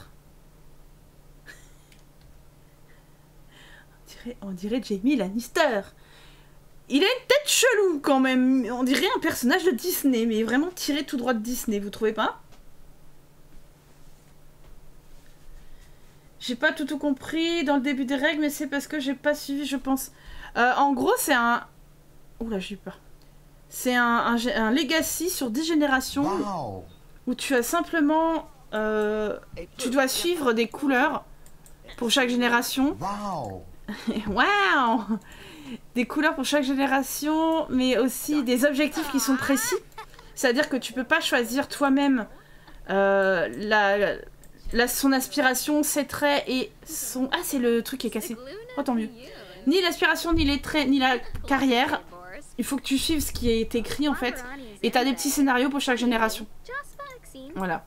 on, dirait, on dirait Jamie Lannister. Il a une tête chelou quand même. On dirait un personnage de Disney, mais vraiment tiré tout droit de Disney, vous trouvez pas? J'ai pas tout, tout compris dans le début des règles, mais c'est parce que j'ai pas suivi, je pense. Euh, en gros, c'est un... Oula, j'ai eu peur. C'est un, un, un legacy sur dix générations wow. Où tu as simplement... Euh, tu dois suivre des couleurs pour chaque génération. Wow. Wow. Des couleurs pour chaque génération, mais aussi des objectifs qui sont précis. C'est-à-dire que tu peux pas choisir toi-même euh, la, la, son aspiration, ses traits et son... Ah, c'est le truc qui est cassé. Oh, tant mieux. Ni l'aspiration, ni les traits, ni la carrière. Il faut que tu suives ce qui est écrit, en fait. Et t'as des petits scénarios pour chaque génération. Voilà.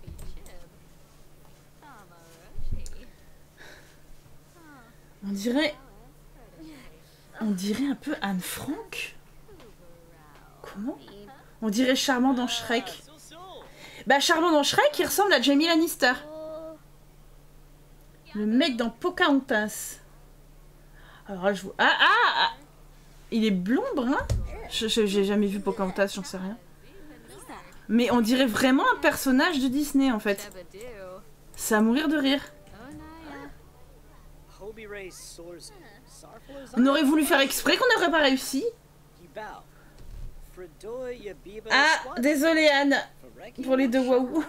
On dirait... On dirait un peu Anne Frank. Comment? On dirait Charmant dans Shrek. Bah, Charmant dans Shrek, il ressemble à Jamie Lannister. Le mec dans Pocahontas. Alors là, je vois... Ah, ah, ah. Il est blond, brun. Je, je, j'ai jamais vu Pocahontas, j'en sais rien. Mais on dirait vraiment un personnage de Disney, en fait. C'est à mourir de rire. On aurait voulu faire exprès qu'on n'aurait pas réussi. Ah, désolé Anne, pour les deux waouh.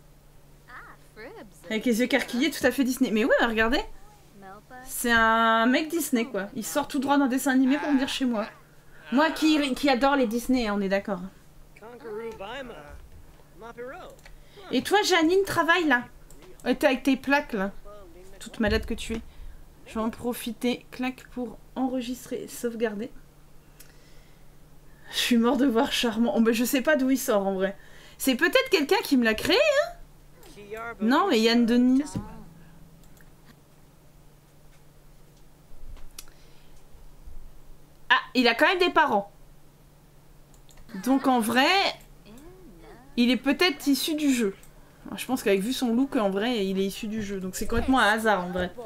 Avec les yeux carquillés, tout à fait Disney. Mais ouais, regardez. C'est un mec Disney, quoi. Il sort tout droit d'un dessin animé pour venir chez moi. Moi qui, qui adore les Disney, on est d'accord. Et toi, Janine, travaille là. T'es avec tes plaques là. Toute malade que tu es. Je vais en profiter, clac, pour enregistrer, sauvegarder. Je suis mort de voir Charmant. Oh, ben, je sais pas d'où il sort en vrai. C'est peut-être quelqu'un qui me l'a créé, hein? Non, mais Yann Denis. Ah, il a quand même des parents. Donc en vrai, il est peut-être issu du jeu. Je pense qu'avec vu son look, en vrai, il est issu du jeu. Donc c'est complètement un hasard en vrai.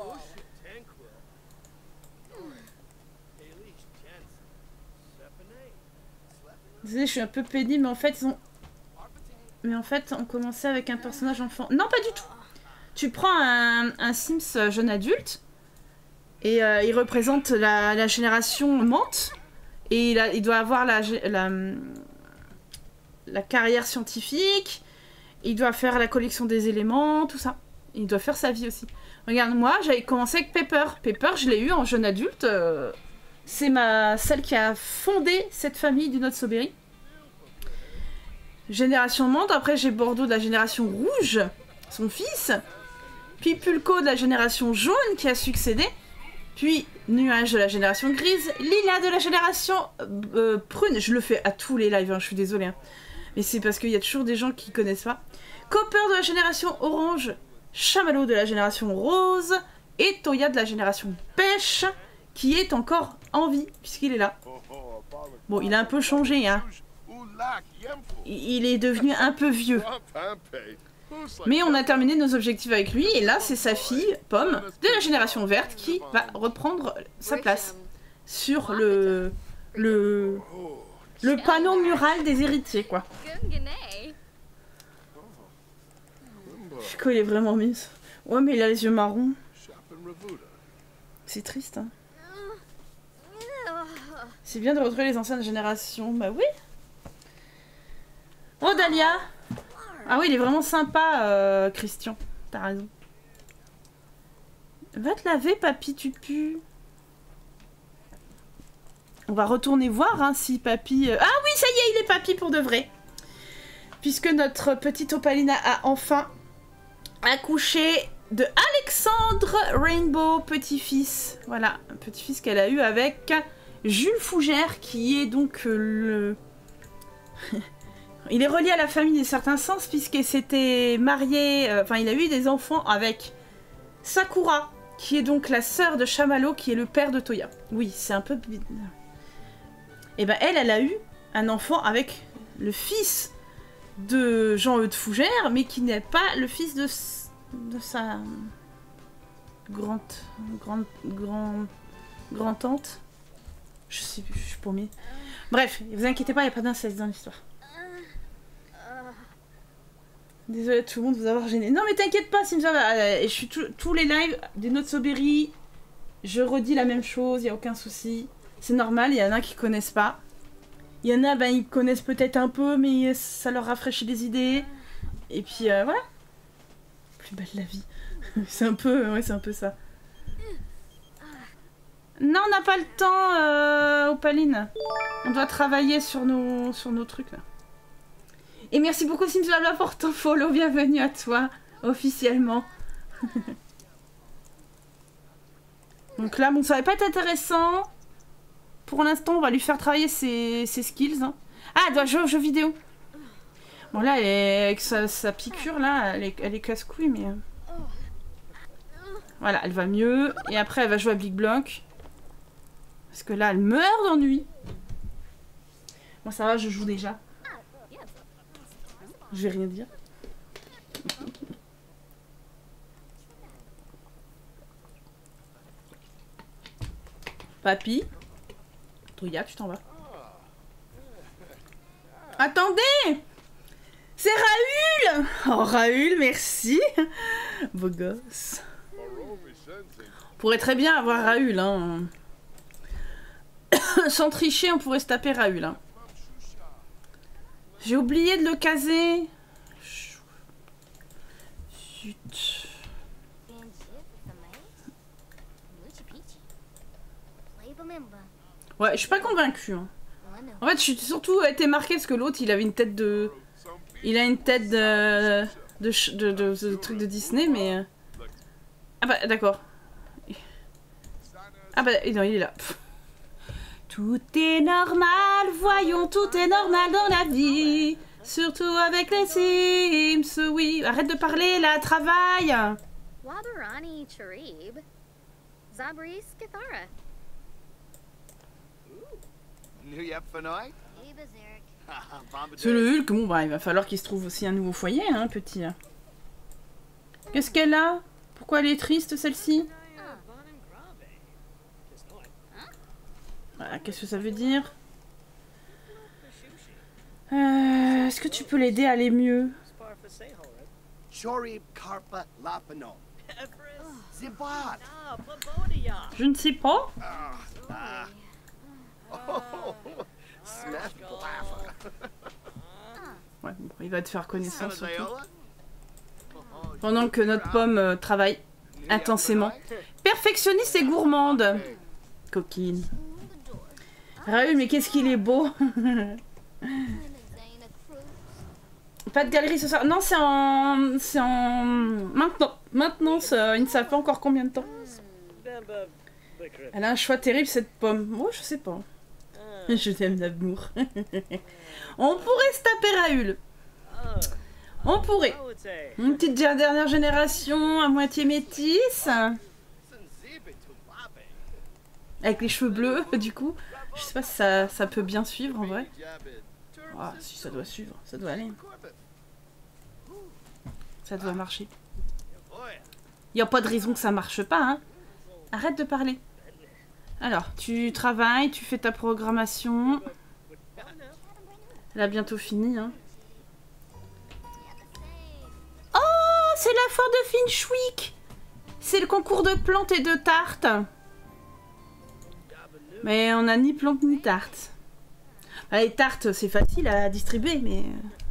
Désolée, je suis un peu pénible, mais en fait, ils ont... Mais en fait, on commençait avec un personnage enfant. Non, pas du tout. Tu prends un, un Sims jeune adulte, et euh, il représente la, la génération Mante, et il, a, il doit avoir la, la, la carrière scientifique, il doit faire la collection des éléments, tout ça. Il doit faire sa vie aussi. Regarde, moi, j'avais commencé avec Pepper. Pepper, je l'ai eu en jeune adulte. Euh... C'est ma celle qui a fondé cette famille du Not So Berry. Génération Mante, après j'ai Bordeaux de la génération rouge, son fils. Puis Pulco de la génération jaune qui a succédé. Puis Nuage de la génération grise. Lila de la génération euh, prune. Je le fais à tous les lives, hein, je suis désolée. Hein. Mais c'est parce qu'il y a toujours des gens qui connaissent pas. Copper de la génération orange. Chamallow de la génération rose. Et Toya de la génération pêche. Qui est encore en vie, puisqu'il est là. Bon, il a un peu changé, hein. Il est devenu un peu vieux. Mais on a terminé nos objectifs avec lui, et là, c'est sa fille, Pomme, de la génération verte, qui va reprendre sa place sur le... le... le panneau mural des héritiers, quoi. Chico, il est vraiment mince. Ouais, mais il a les yeux marrons. C'est triste, hein. C'est bien de retrouver les anciennes générations. Bah oui. Oh, Dahlia. Ah oui, il est vraiment sympa, euh, Christian. T'as raison. Va te laver, papy, tu pues. On va retourner voir hein, si papy... Euh... Ah oui, ça y est, il est papy pour de vrai. Puisque notre petite Opalina a enfin accouché de Alexandre Rainbow, petit-fils. Voilà, un petit-fils qu'elle a eu avec... Jules Fougère, qui est donc euh, le... il est relié à la famille dans certains sens, puisqu'il s'était marié... Euh, enfin, il a eu des enfants avec Sakura, qui est donc la sœur de Chamallow, qui est le père de Toya. Oui, c'est un peu... Et ben elle, elle a eu un enfant avec le fils de Jean-Eudes Fougère, mais qui n'est pas le fils de, de sa... grande... grande... grande... grand-tante. Je sais plus, je suis paumée. Bref, vous inquiétez pas, il n'y a pas d'inceste dans l'histoire. Désolée à tout le monde de vous avoir gêné. Non mais t'inquiète pas, Simsa, je suis tous les lives des Not So Berry, je redis la même chose, il y a aucun souci. C'est normal, il y en a qui connaissent pas. Il y en a, ben ils connaissent peut-être un peu, mais ça leur rafraîchit les idées. Et puis euh, voilà. Plus belle la vie. C'est un peu, ouais, c'est un peu ça. Non, on n'a pas le temps, euh, Opaline. On doit travailler sur nos, sur nos trucs là. Et merci beaucoup Simsalabla pour ton follow, bienvenue à toi, officiellement. Donc là, bon, ça va pas être intéressant. Pour l'instant, on va lui faire travailler ses, ses skills. Hein. Ah, elle doit jouer aux jeux vidéo. Bon là, elle est, avec sa, sa piqûre là, elle est, elle est casse-couille, mais... Voilà, elle va mieux. Et après, elle va jouer à Big Block. Parce que là, elle meurt d'ennui. Bon, ça va, je joue déjà. Je vais rien dire. Papy. Touya, tu t'en vas. Attendez! C'est Raoul! Oh, Raoul, merci. Beau gosse. On pourrait très bien avoir Raoul, hein. Sans tricher, on pourrait se taper Raoul, hein. J'ai oublié de le caser. Zut. Ouais, je suis pas convaincue. Hein. En fait, je suis surtout été marquée parce que l'autre, il avait une tête de... Il a une tête de... De, de, de, de, de truc de Disney, mais... Ah bah, d'accord. Ah bah, non, il est là. Pff. Tout est normal, voyons, tout est normal dans la vie. Surtout avec les Sims, oui. Arrête de parler, là, travaille. C'est le Hulk, bon bah il va falloir qu'il se trouve aussi un nouveau foyer, hein, petit. Qu'est-ce qu'elle a? Pourquoi elle est triste, celle-ci? Voilà, qu'est-ce que ça veut dire? euh, Est-ce que tu peux l'aider à aller mieux? Je ne sais pas. Ouais, bon, il va te faire connaissance surtout. Pendant que notre pomme euh, travaille intensément. Perfectionniste et gourmande. Coquine. Raoul, mais qu'est-ce qu'il est beau. Pas de galerie ce soir. Non, c'est en... C'est en... Maintenant. Maintenant, ça... ils ne savent pas encore combien de temps. Elle a un choix terrible, cette pomme. Moi, oh, je sais pas. Je t'aime d'amour. On pourrait se taper Raoul. On pourrait. Une petite dernière génération à moitié métisse. Avec les cheveux bleus, du coup. Je sais pas si ça, ça peut bien suivre en vrai. Ah, si ça doit suivre, ça doit aller. Ça doit marcher. Il n'y a pas de raison que ça marche pas, hein. Arrête de parler. Alors, tu travailles, tu fais ta programmation. Elle a bientôt fini, hein. Oh, c'est la foire de Finchwick. C'est le concours de plantes et de tartes. Mais on n'a ni plantes ni tartes. Bah, les tartes, c'est facile à distribuer, mais...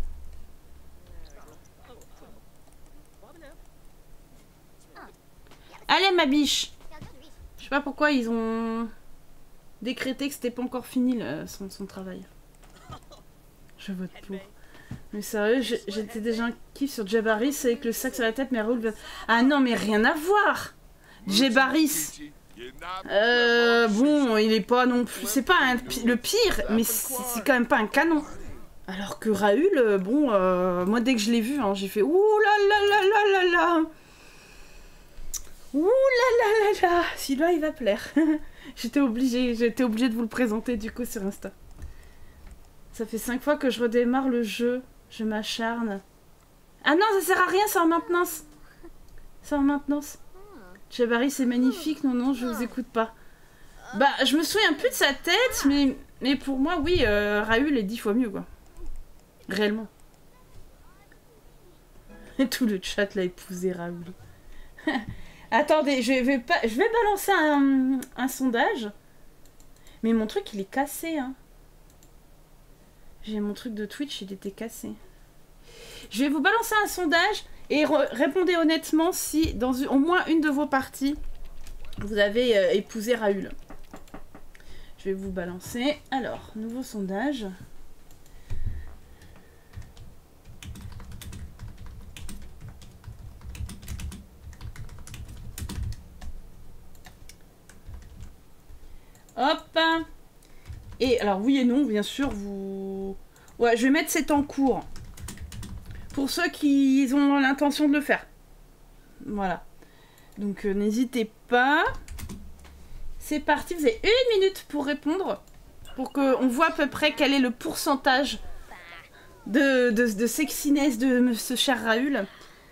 Allez, ma biche. Je sais pas pourquoi ils ont décrété que c'était pas encore fini là, son, son travail. Je vote pour. Mais sérieux, j'étais déjà un kiff sur Jabaris avec le sac sur la tête, mais Raoul... Ah non, mais rien à voir. Jabaris. Euh, bon, il est pas non plus... C'est pas un, le pire, mais c'est quand même pas un canon. Alors que Raoul, bon, euh, moi dès que je l'ai vu, hein, j'ai fait... Ouh là là là là là là. Ouh là là là là. Celui-là, il va plaire. J'étais obligée, j'étais obligée de vous le présenter du coup sur Insta. Ça fait cinq fois que je redémarre le jeu. Je m'acharne. Ah non, ça sert à rien, c'est en maintenance. C'est en maintenance. Jabari, c'est magnifique. Non, non, je vous écoute pas. Bah, je me souviens plus de sa tête, mais, mais pour moi, oui, euh, Raoul est dix fois mieux, quoi. Réellement. Tout le chat l'a épousé, Raoul. Attendez, je vais, pas, je vais balancer un, un sondage. Mais mon truc, il est cassé. Hein. J'ai mon truc de Twitch, il était cassé. Je vais vous balancer un sondage et répondez honnêtement si, dans une, au moins une de vos parties, vous avez euh, épousé Raoul. Je vais vous balancer. Alors, nouveau sondage. Hop. Et alors, oui et non, bien sûr, vous... Ouais, je vais mettre c'est en cours. Pour ceux qui ont l'intention de le faire. Voilà. Donc, euh, n'hésitez pas. C'est parti, vous avez une minute pour répondre. Pour qu'on voit à peu près quel est le pourcentage de, de, de sexiness de ce cher Raoul.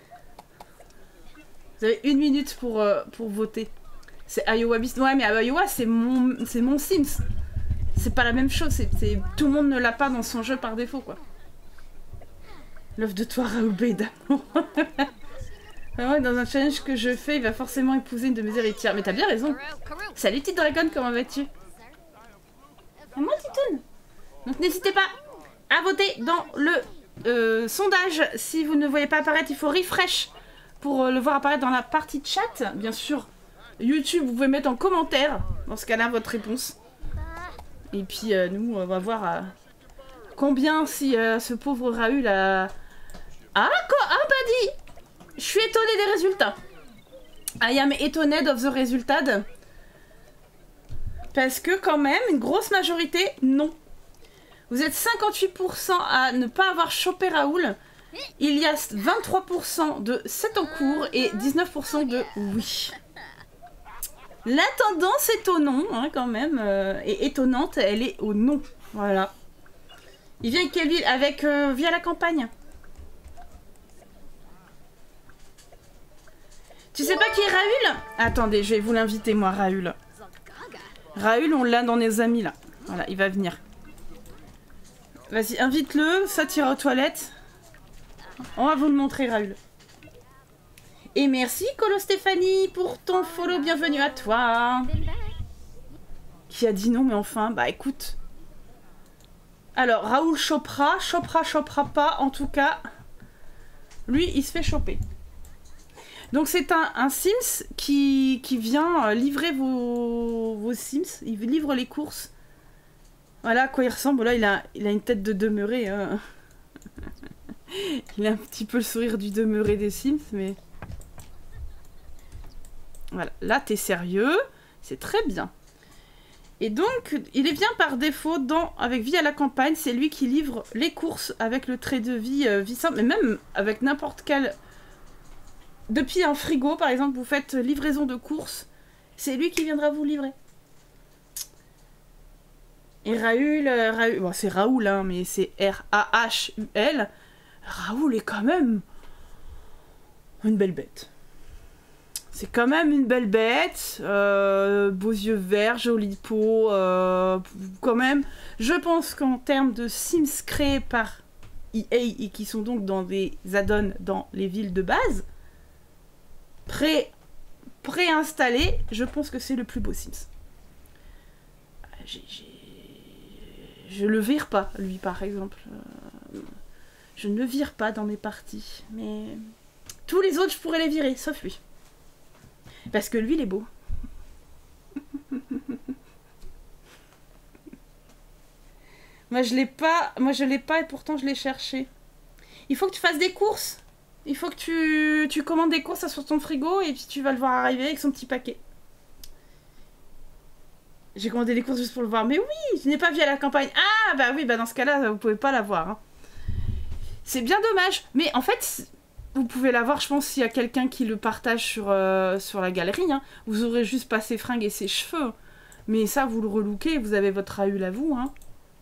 Vous avez une minute pour, euh, pour voter. C'est Iowa Beast. Ouais, mais Iowa, c'est mon, c'est mon Sims. C'est pas la même chose. C'est, c'est, tout le monde ne l'a pas dans son jeu par défaut, quoi. L'œuf de toi, Raoul B d'amour. Ah ouais, dans un challenge que je fais, il va forcément épouser une de mes héritières. Mais t'as bien raison. Salut, petite dragon, comment vas-tu? Et moi, Titoune. Donc, n'hésitez pas à voter dans le euh, sondage. Si vous ne voyez pas apparaître, il faut refresh pour euh, le voir apparaître dans la partie chat. Bien sûr, YouTube, vous pouvez mettre en commentaire, dans ce cas-là, votre réponse. Et puis, euh, nous, on va voir euh, combien si euh, ce pauvre Raoul a... Ah, quoi? Ah, bah dit. Je suis étonnée des résultats. I am étonnée of the résultats. Parce que quand même, une grosse majorité, non. Vous êtes cinquante-huit pour cent à ne pas avoir chopé Raoul. Il y a vingt-trois pour cent de c'est en cours et dix-neuf pour cent de oui. La tendance est au non, hein, quand même. Euh, et étonnante, elle est au non. Voilà. Il vient avec quelle ville? Avec euh, via la campagne. Tu sais pas qui est Raoul? Attendez, je vais vous l'inviter, moi, Raoul. Raoul, on l'a dans nos amis, là. Voilà, il va venir. Vas-y, invite-le, ça tira aux toilettes. On va vous le montrer, Raoul. Et merci, Colo Stéphanie, pour ton follow. Bienvenue à toi. Qui a dit non, mais enfin, bah écoute. Alors, Raoul chopera, chopera, chopera pas. En tout cas, lui, il se fait choper. Donc c'est un, un Sims qui, qui vient livrer vos, vos Sims. Il livre les courses. Voilà à quoi il ressemble. Là, il a, il a une tête de demeuré. Hein. Il a un petit peu le sourire du demeuré des Sims, mais... Voilà, là, t'es sérieux. C'est très bien. Et donc, il est bien par défaut dans, avec Vie à la campagne. C'est lui qui livre les courses avec le trait de vie, euh, vie simple. Mais même avec n'importe quel... Depuis un frigo, par exemple, vous faites livraison de courses, c'est lui qui viendra vous livrer. Et Raoul, euh, Raoul bon, c'est Raoul, hein, mais c'est R A H U L. Raoul est quand même une belle bête. C'est quand même une belle bête. Euh, beaux yeux verts, jolie peau. Euh, quand même, je pense qu'en termes de Sims créés par E A et qui sont donc dans des add-ons dans les villes de base, Pré, préinstallé, je pense que c'est le plus beau Sims. J'ai, j'ai... Je le vire pas, lui, par exemple. Euh, je ne le vire pas dans mes parties. Mais tous les autres, je pourrais les virer, sauf lui. Parce que lui, il est beau. Moi, je l'ai pas. Moi, je l'ai pas et pourtant, je l'ai cherché. Il faut que tu fasses des courses. Il faut que tu, tu commandes des courses sur ton frigo et puis tu vas le voir arriver avec son petit paquet. J'ai commandé des courses juste pour le voir. Mais oui, je n'ai pas vu à la campagne. Ah, bah oui, bah dans ce cas-là, vous pouvez pas l'avoir. Hein. C'est bien dommage. Mais en fait, vous pouvez l'avoir, je pense, s'il y a quelqu'un qui le partage sur, euh, sur la galerie. Hein. Vous aurez juste pas ses fringues et ses cheveux. Mais ça, vous le relookez, vous avez votre Raoul à vous. Hein.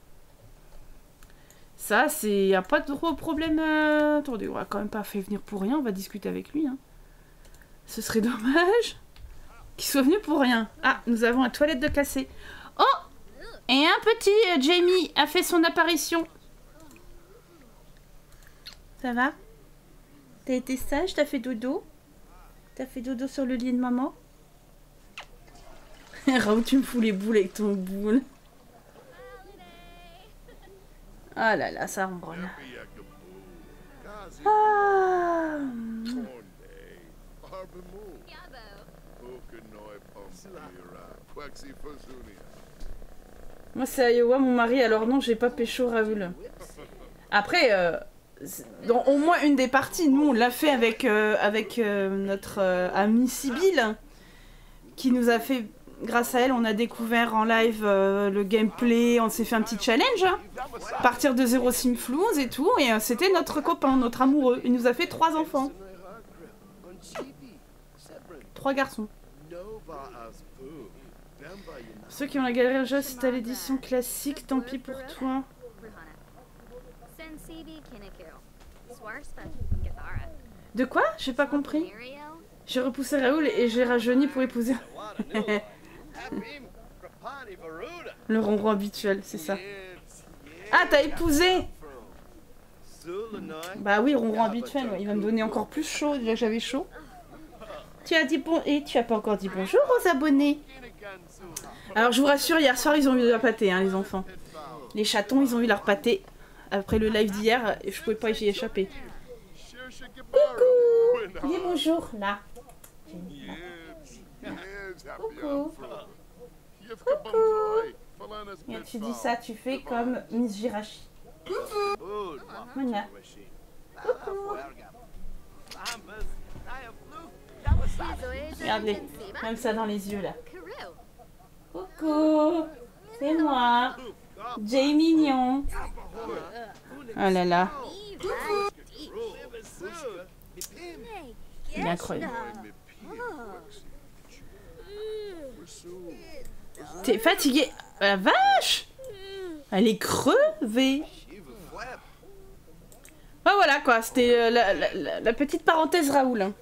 Ça, c'est... Y a pas de trop problème... Euh... Attendez, on va quand même pas fait venir pour rien, on va discuter avec lui. Hein. Ce serait dommage qu'il soit venu pour rien. Ah, nous avons la toilette de cassé. Oh! Et un petit euh, Jamie a fait son apparition. Ça va? T'as été sage, t'as fait dodo? T'as fait dodo sur le lit de maman? Raoul, tu me fous les boules avec ton boule. Ah là là, ça ronronne. Ah. Moi c'est Iowa, mon mari, alors non, j'ai pas pécho Raoul. Après, euh, dans au moins une des parties, nous on l'a fait avec, euh, avec euh, notre euh, amie Sibylle, qui nous a fait, grâce à elle, on a découvert en live euh, le gameplay, on s'est fait un petit challenge, hein, partir de zéro simflouz et tout, et euh, c'était notre copain, notre amoureux. Il nous a fait trois enfants. Trois garçons. Ceux qui ont la galerie de jeu, si t'as l'édition classique, tant pis pour toi. De quoi? J'ai pas compris. J'ai repoussé Raoul et j'ai rajeuni pour épouser. Le ronron habituel, c'est ça. Ah, t'as épousé? Bah oui, ronron habituel, ouais. Il va me donner encore plus chaud, déjà que j'avais chaud. Tu as dit bon... Et tu as pas encore dit bonjour aux abonnés. Alors je vous rassure, hier soir ils ont eu de la pâtée, hein, les enfants. Les chatons, ils ont eu leur pâtée après le live d'hier et je pouvais pas y échapper. Coucou. Dis bonjour, là. Coucou. Coucou. Et tu dis ça, tu fais comme Miss Jirachi. Voilà. Coucou. Regardez, même ça dans les yeux là. Coucou, c'est moi, Jay Mignon. Oh là là. Il est incroyable. T'es fatiguée? La vache! Elle est crevée. Bah voilà quoi, c'était la, la, la, la petite parenthèse Raoul. Hein.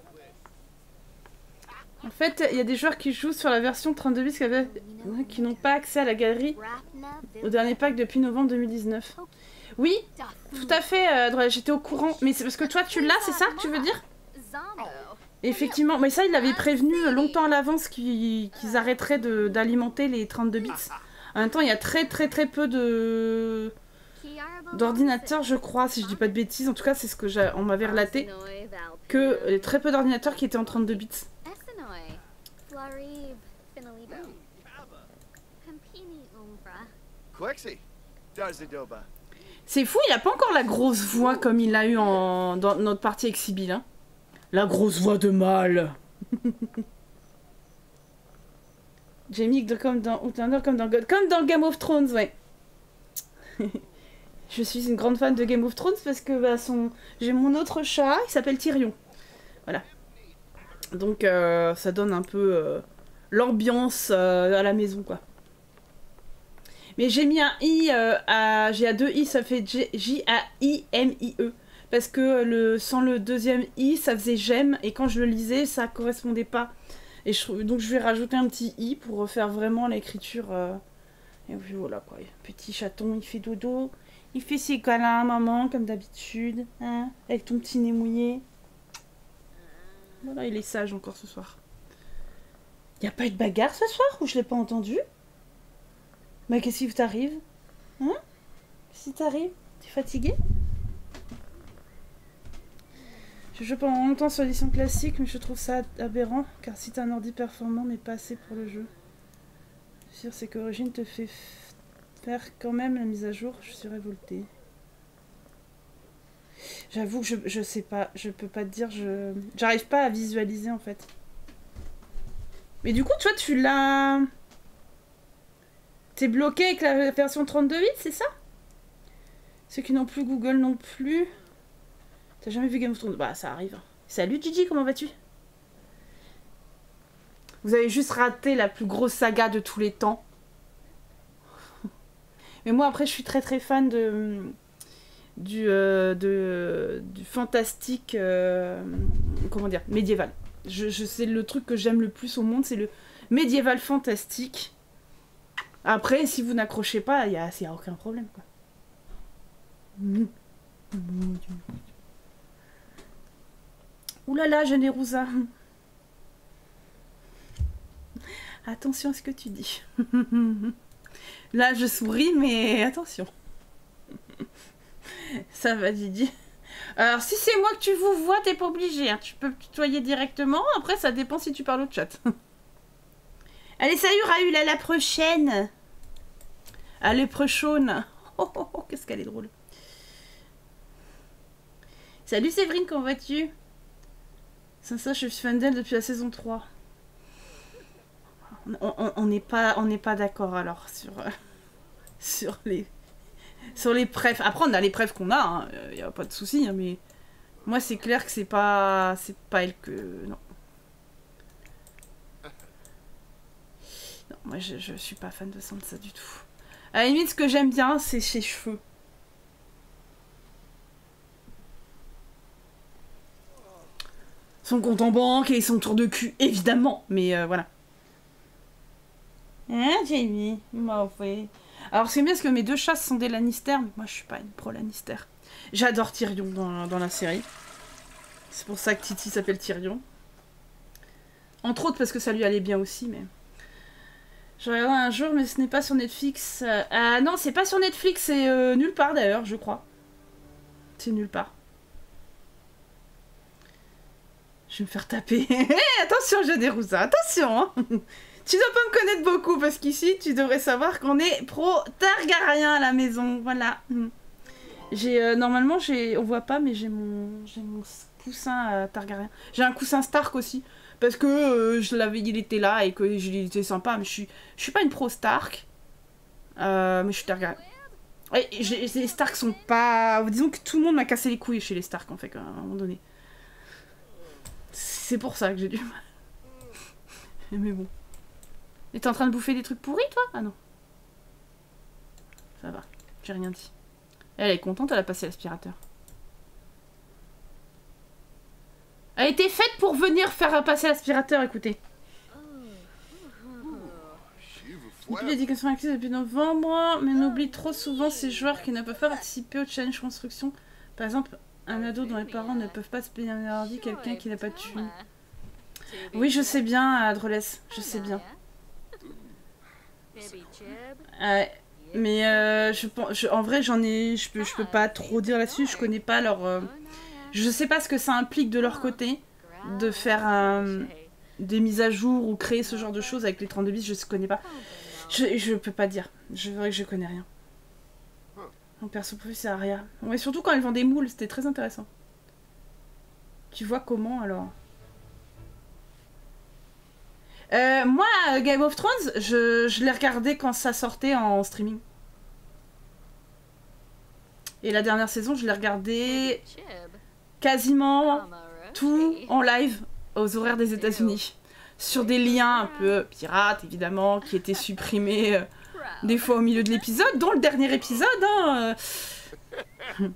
En fait, il y a des joueurs qui jouent sur la version trente-deux bits qui, avait... qui n'ont pas accès à la galerie au dernier pack depuis novembre deux mille dix-neuf. Oui, tout à fait, euh, j'étais au courant. Mais c'est parce que toi tu l'as, c'est ça que tu veux dire? Effectivement, mais ça, il l'avait prévenu longtemps à l'avance qu'ils qu'ils arrêteraient d'alimenter les trente-deux bits. En même temps, il y a très très très peu de d'ordinateurs, je crois, si je dis pas de bêtises. En tout cas, c'est ce que on m'avait relaté, que très peu d'ordinateurs qui étaient en trente-deux bits. C'est fou, il a pas encore la grosse voix comme il l'a eu en, dans notre partie avec Sibylle. Hein. La grosse voix de mâle. Jamie comme dans Outlander, comme dans God, comme dans Game of Thrones, ouais. Je suis une grande fan de Game of Thrones parce que bah, son... j'ai mon autre chat, il s'appelle Tyrion. Voilà. Donc euh, ça donne un peu euh, l'ambiance euh, à la maison, quoi. Mais j'ai mis un i euh, à... J'ai à deux i, ça fait J A I M I E. Parce que le, sans le deuxième i, ça faisait j'aime. Et quand je le lisais, ça correspondait pas. Et je, donc je vais rajouter un petit i pour refaire vraiment l'écriture. Euh... Et puis voilà quoi. Petit chaton, il fait dodo. Il fait ses câlins à maman, comme d'habitude. Hein, avec ton petit nez mouillé. Voilà, il est sage encore ce soir. Y a pas eu de bagarre ce soir ou je l'ai pas entendu? Mais qu'est-ce qui t'arrive? Hein? Qu'est-ce qui t'arrive? T'es fatigué? Je joue pendant longtemps sur l'édition classique, mais je trouve ça aberrant, car si t'as un ordi performant, mais pas assez pour le jeu. Je suis sûr, c'est qu'Origine te fait faire quand même la mise à jour, je suis révoltée. J'avoue que je, je sais pas, je peux pas te dire, je j'arrive pas à visualiser en fait. Mais du coup, toi, tu l'as... T'es bloqué avec la version trente-deux bits, c'est ça? Ceux qui n'ont plus Google non plus. T'as jamais vu Game of Thrones? Bah, ça arrive. Salut Gigi, comment vas-tu? Vous avez juste raté la plus grosse saga de tous les temps. Mais moi, après, je suis très très fan de... Du, euh, de, du fantastique... Euh, comment dire? Médiéval. Je, je, c'est le truc que j'aime le plus au monde, c'est le médiéval fantastique. Après, si vous n'accrochez pas, il n'y a, y a aucun problème, quoi. Mmh. Ouh là là, Generusa. Attention à ce que tu dis. Là, je souris, mais attention. Ça va, Didi. Alors, si c'est moi que tu vous vois, t'es pas obligé. Hein. Tu peux me tutoyer directement. Après, ça dépend si tu parles au chat. Allez, salut Raoul, à la prochaine. Allez, prochaine. Oh, oh, oh, qu'est-ce qu'elle est drôle. Salut Séverine, comment vas-tu? C'est ça, je suis fan d'elle depuis la saison trois. On n'est pas, on n'est pas d'accord alors sur, euh, sur les, sur les prefs. Après, on a les prefs qu'on a, il hein, n'y a pas de souci, hein, mais moi c'est clair que c'est pas, c'est pas elle que non. Non, moi je, je suis pas fan de Sansa du tout. À la limite, ce que j'aime bien, c'est ses cheveux. Son compte en banque et son tour de cul, évidemment, mais euh, voilà. Hein, Jamie? Mauvais. Alors, c'est bien parce que mes deux chats sont des Lannister, mais moi, je suis pas une pro Lannister. J'adore Tyrion dans, dans la série. C'est pour ça que Titi s'appelle Tyrion. Entre autres, parce que ça lui allait bien aussi, mais... Je regarderai un jour, mais ce n'est pas sur Netflix. Euh, ah non, c'est pas sur Netflix, c'est euh, nulle part, d'ailleurs, je crois. C'est nulle part. Je vais me faire taper. Attention, j'ai des rousas. Attention, hein. Tu dois pas me connaître beaucoup parce qu'ici, tu devrais savoir qu'on est pro Targaryen à la maison. Voilà. J'ai euh, normalement, j'ai, on voit pas, mais j'ai mon, j'ai mon coussin euh, Targaryen. J'ai un coussin Stark aussi parce que euh, je l'avais, il était là et que il était sympa. Mais je suis, je suis pas une pro Stark, euh, mais je suis Targaryen. Et les Stark sont pas, disons que tout le monde m'a cassé les couilles chez les Stark en fait à un moment donné. C'est pour ça que j'ai du mal. Mais bon. Et t'es en train de bouffer des trucs pourris, toi? Ah non. Ça va, j'ai rien dit. Elle est contente, elle a passé l'aspirateur. Elle a été faite pour venir faire passer l'aspirateur, écoutez. Depuis l'éducation active depuis novembre, mais on oublie trop souvent ces joueurs qui ne peuvent pas participer au challenge construction. Par exemple, un ado dont les parents ne peuvent pas se payer un ordi, quelqu'un qui n'a pas de thune. Oui, je sais bien, Adrelès, je sais bien. Euh, mais euh, je, je, en vrai, j'en ai, je peux, je peux pas trop dire là-dessus. Je connais pas leur, euh, je sais pas ce que ça implique de leur côté de faire un, des mises à jour ou créer ce genre de choses avec les trente-deux bits. Je connais pas. Je, je peux pas dire. Je vrai que je connais rien. Mon perso préféré c'est Arya. Ouais, surtout quand elle vend des moules, c'était très intéressant. Tu vois comment alors? Euh, moi, Game of Thrones, je, je l'ai regardé quand ça sortait en streaming. Et la dernière saison, je l'ai regardé quasiment tout en live aux horaires des États-Unis. Sur des liens un peu pirates, évidemment, qui étaient supprimés euh, des fois au milieu de l'épisode, dont le dernier épisode. Hein, euh...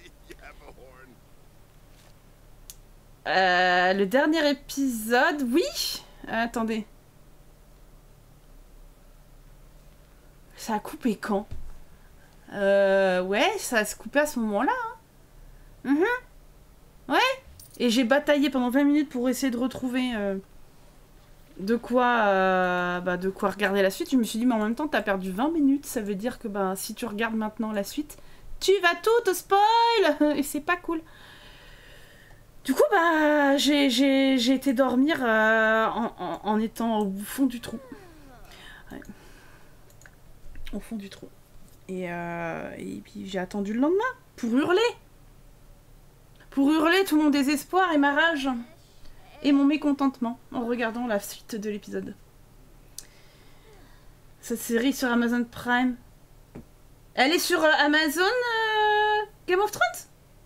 Euh, le dernier épisode, oui. Attendez. Ça a coupé quand? Euh, ouais, ça a se coupé à ce moment-là. Hein. Mm-hmm. Ouais. Et j'ai bataillé pendant vingt minutes pour essayer de retrouver euh, de quoi euh, bah, de quoi regarder la suite. Je me suis dit, mais en même temps, t'as perdu vingt minutes. Ça veut dire que bah, si tu regardes maintenant la suite, tu vas tout te spoil. Et c'est pas cool. Du coup, bah, j'ai été dormir euh, en, en, en étant au fond du trou. Ouais. Au fond du trou. Et, euh, et puis j'ai attendu le lendemain pour hurler. Pour hurler tout mon désespoir et ma rage. Et mon mécontentement en regardant la suite de l'épisode. Cette série sur Amazon Prime. Elle est sur euh, Amazon euh, Game of Thrones?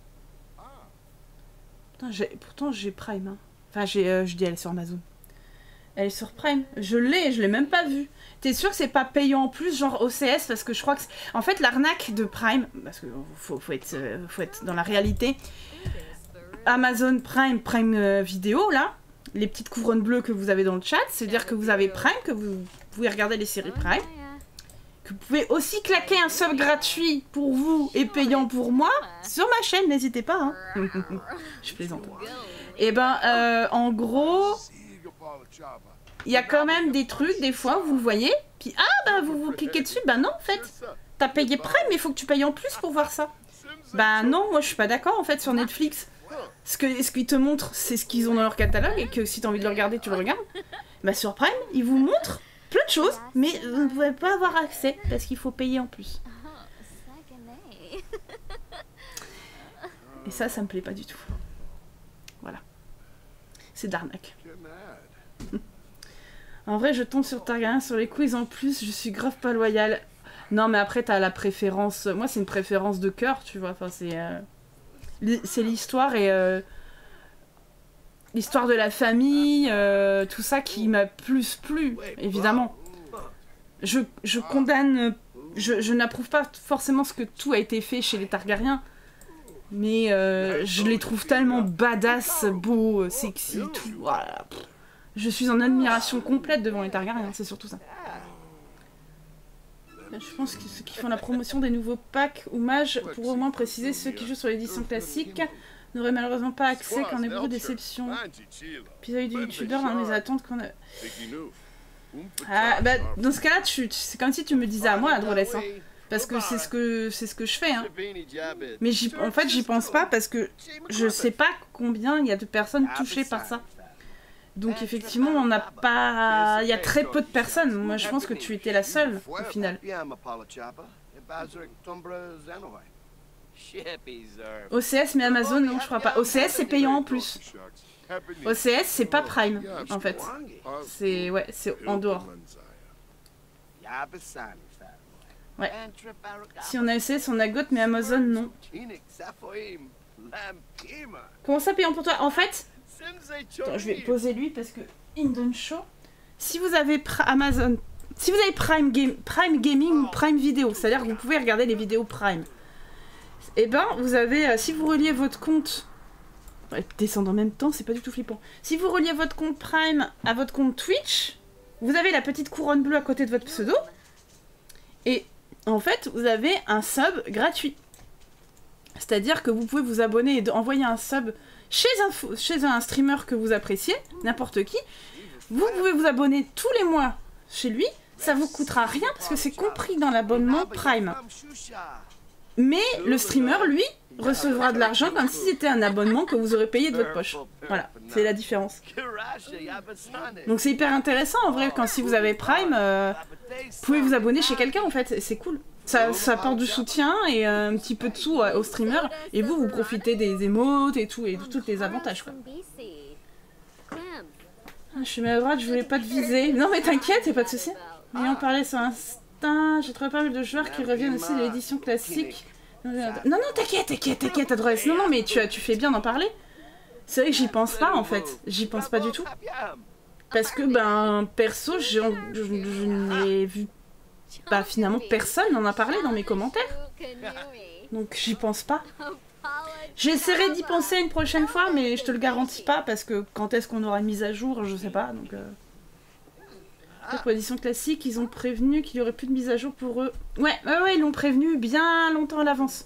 Putain, pourtant j'ai Prime. Hein. Enfin, j'ai, euh, je dis elle est sur Amazon. Elle est sur Prime. Je l'ai, je l'ai même pas vue. T'es sûr que c'est pas payant en plus, genre O C S? Parce que je crois que... En fait, l'arnaque de Prime... Parce qu'il faut, faut, être, euh, faut être dans la réalité. Amazon Prime, Prime euh, Vidéo, là. Les petites couronnes bleues que vous avez dans le chat. C'est-à-dire que vous avez Prime, que vous pouvez regarder les séries Prime. que vous pouvez aussi claquer un sub gratuit pour vous et payant pour moi sur ma chaîne, n'hésitez pas. Hein. Je plaisante. Et ben, euh, en gros, il y a quand même des trucs, des fois, vous le voyez, puis ah, bah vous vous cliquez dessus, bah non, en fait, t'as payé Prime, mais il faut que tu payes en plus pour voir ça. Bah non, moi je suis pas d'accord, en fait, sur Netflix. Ce que ce qu'ils te montrent, c'est ce qu'ils ont dans leur catalogue, et que si t'as envie de le regarder, tu le regardes. Bah sur Prime, ils vous montrent plein de choses, mais vous ne pouvez pas avoir accès, parce qu'il faut payer en plus. Et ça, ça me plaît pas du tout. Voilà. C'est d'arnaque. En vrai, je tombe sur Targaryen sur les quiz en plus, je suis grave pas loyale. Non, mais après, t'as la préférence... Moi, c'est une préférence de cœur, tu vois. Enfin, c'est... Euh... C'est l'histoire et... Euh... L'histoire de la famille, euh, tout ça qui m'a plus plu, évidemment. Je, je condamne... Je, je n'approuve pas forcément ce que tout a été fait chez les Targaryens. Mais euh, je les trouve tellement badass, beaux, sexy, tout. Voilà. Je suis en admiration complète devant les Targaryens, c'est surtout ça. Je pense que ceux qui font la promotion des nouveaux packs ou mages, pour au moins préciser, ceux qui jouent sur l'édition classique n'auraient malheureusement pas accès qu'en est beaucoup de déception. Puis il y a eu des youtubeurs dans les attentes qu'on a... Ah, bah, dans ce cas-là, tu, tu, c'est comme si tu me disais à moi, adolescent. Parce que c'est ce que c'est ce que je fais. Hein. Mais en fait, j'y pense pas parce que je sais pas combien il y a de personnes touchées par ça. Donc effectivement, on n'a pas... Il y a très peu de personnes. Moi, je pense que tu étais la seule, au final. O C S, mais Amazon, non, je crois pas. O C S, c'est payant en plus. O C S, c'est pas Prime, en fait. C'est... Ouais, c'est en dehors. Ouais. Si on a O C S, on a G O T, mais Amazon, non. Comment ça, payant pour toi? En fait... Attends, je vais poser lui parce que il me donne chaud. Si vous avez Amazon, si vous avez Prime, Game, Prime Gaming ou Prime Vidéo, c'est-à-dire que vous pouvez regarder les vidéos Prime, et ben vous avez, euh, si vous reliez votre compte, ouais, descendre en même temps, c'est pas du tout flippant. Si vous reliez votre compte Prime à votre compte Twitch, vous avez la petite couronne bleue à côté de votre pseudo, et en fait vous avez un sub gratuit. C'est-à-dire que vous pouvez vous abonner et envoyer un sub chez un, chez un streamer que vous appréciez, n'importe qui. Vous pouvez vous abonner tous les mois chez lui, ça vous coûtera rien parce que c'est compris dans l'abonnement Prime. Mais le streamer, lui, recevra de l'argent comme si c'était un abonnement que vous aurez payé de votre poche. Voilà, c'est la différence. Donc c'est hyper intéressant en vrai, quand si vous avez Prime, euh, vous pouvez vous abonner chez quelqu'un en fait, c'est cool. Ça, ça apporte du soutien et un petit peu de sous aux streamers, et vous, vous profitez des émotes et tout, et de tous les avantages, quoi. Je suis maladroite, je voulais pas te viser. Non mais t'inquiète, y'a pas de soucis. Ayant parlé sur Insta, j'ai trouvé pas mal de joueurs qui reviennent aussi de l'édition classique. Non, non, t'inquiète, t'inquiète, t'inquiète, adresse. Non, non, mais tu, tu fais bien d'en parler. C'est vrai que j'y pense pas, en fait. J'y pense pas du tout. Parce que, ben, perso, je, je, je n'ai vu... Bah finalement personne n'en a parlé dans mes commentaires. Donc j'y pense pas. J'essaierai d'y penser une prochaine fois, mais je te le garantis pas parce que quand est-ce qu'on aura une mise à jour, je sais pas. Donc euh... pour l'édition classique, ils ont prévenu qu'il y aurait plus de mise à jour pour eux. Ouais, ouais, ouais, ils l'ont prévenu bien longtemps à l'avance.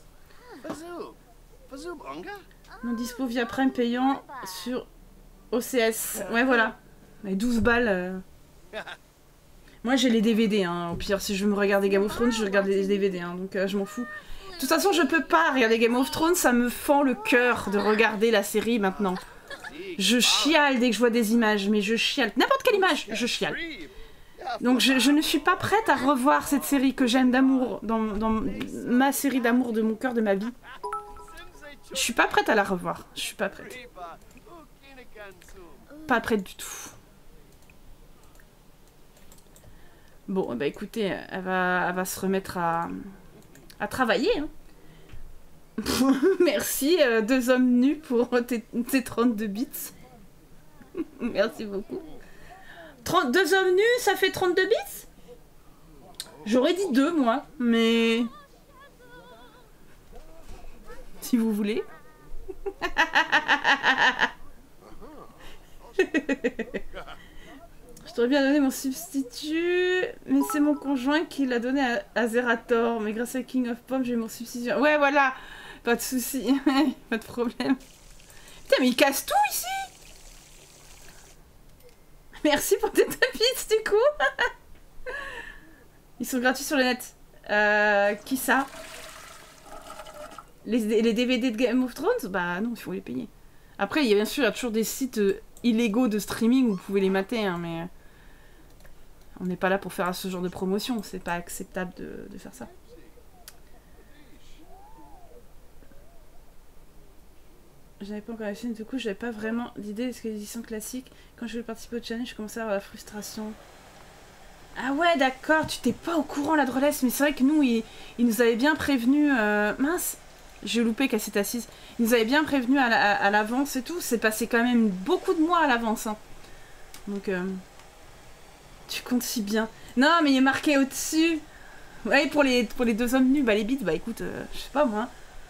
Non dispo via Prime payant sur O C S. Ouais voilà. Mais douze balles. Euh... Moi j'ai les D V D, hein. Au pire si je veux me regarder Game of Thrones, je regarde les D V D, hein. Donc euh, je m'en fous. De toute façon je peux pas regarder Game of Thrones, ça me fend le cœur de regarder la série maintenant. Je chiale dès que je vois des images, mais je chiale. N'importe quelle image, je chiale. Donc je, je ne suis pas prête à revoir cette série que j'aime d'amour, dans, dans ma série d'amour de mon cœur, de ma vie. Je suis pas prête à la revoir, je suis pas prête. Pas prête du tout. Bon, bah écoutez, elle va, elle va se remettre à, à travailler. Hein. Merci, euh, deux hommes nus pour tes, tes trente-deux bits. Merci beaucoup. trente, deux hommes nus, ça fait trente-deux bits? J'aurais dit deux, moi, mais... Si vous voulez. Je Je t'aurais bien donné mon substitut, mais c'est mon conjoint qui l'a donné à, à Zerator. Mais grâce à King of Pop, j'ai mon substitut. Ouais, voilà. Pas de soucis. Pas de problème. Putain, mais il casse tout ici. Merci pour tes tapis, du coup. Ils sont gratuits sur le net. Euh, qui ça? les, les D V D de Game of Thrones? Bah non, il faut les payer. Après, il y a bien sûr il y a toujours des sites euh, illégaux de streaming où vous pouvez les mater, hein, mais... On n'est pas là pour faire ce genre de promotion, c'est pas acceptable de, de faire ça. J'avais pas encore essayé, du coup j'avais pas vraiment d'idée de ce que l'édition classique. Quand je voulais participer au challenge, je commençais à avoir la frustration. Ah ouais, d'accord, tu t'es pas au courant là de Dreless, mais c'est vrai que nous, il, il nous avait bien prévenu... Euh... Mince, j'ai loupé qu'elle s'est assise. Il nous avait bien prévenu à l'avance et tout, c'est passé quand même beaucoup de mois à l'avance. Hein. Donc, euh... tu comptes si bien. Non, mais il est marqué au-dessus. Ouais, pour les, pour les deux hommes nus, bah les bits, bah écoute, euh, je sais pas moi.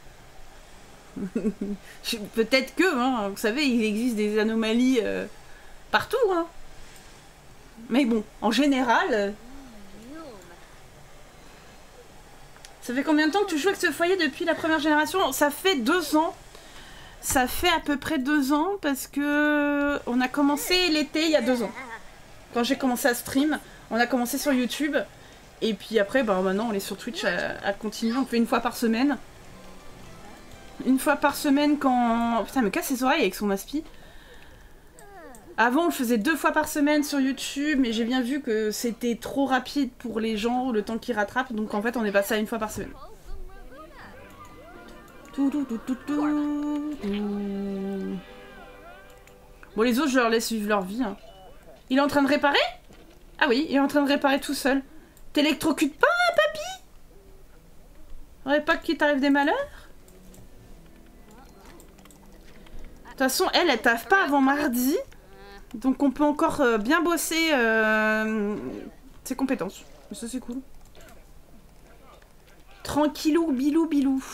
Peut-être que, hein, vous savez, il existe des anomalies euh, partout. Hein. Mais bon, en général... Euh... Ça fait combien de temps que tu joues avec ce foyer depuis la première génération? Ça fait deux ans. Ça fait à peu près deux ans parce que on a commencé l'été il y a deux ans. Quand j'ai commencé à stream, on a commencé sur YouTube. Et puis après, bah, maintenant on est sur Twitch à, à continuer. On fait une fois par semaine. Une fois par semaine quand... Putain, elle me casse ses oreilles avec son aspi. Avant, on le faisait deux fois par semaine sur YouTube, mais j'ai bien vu que c'était trop rapide pour les gens, le temps qu'ils rattrapent. Donc en fait, on est passé à une fois par semaine. Tout, tout, tout, tout, tout, tout. Bon, les autres, je leur laisse vivre leur vie. Hein. Il est en train de réparer? Ah oui, il est en train de réparer tout seul. T'électrocutes pas, hein, papy? Faudrait pas qu'il t'arrive des malheurs? De toute façon, elle, elle taffe pas avant mardi. Donc on peut encore euh, bien bosser euh, ses compétences. Ça, c'est cool. Tranquillou, bilou, bilou.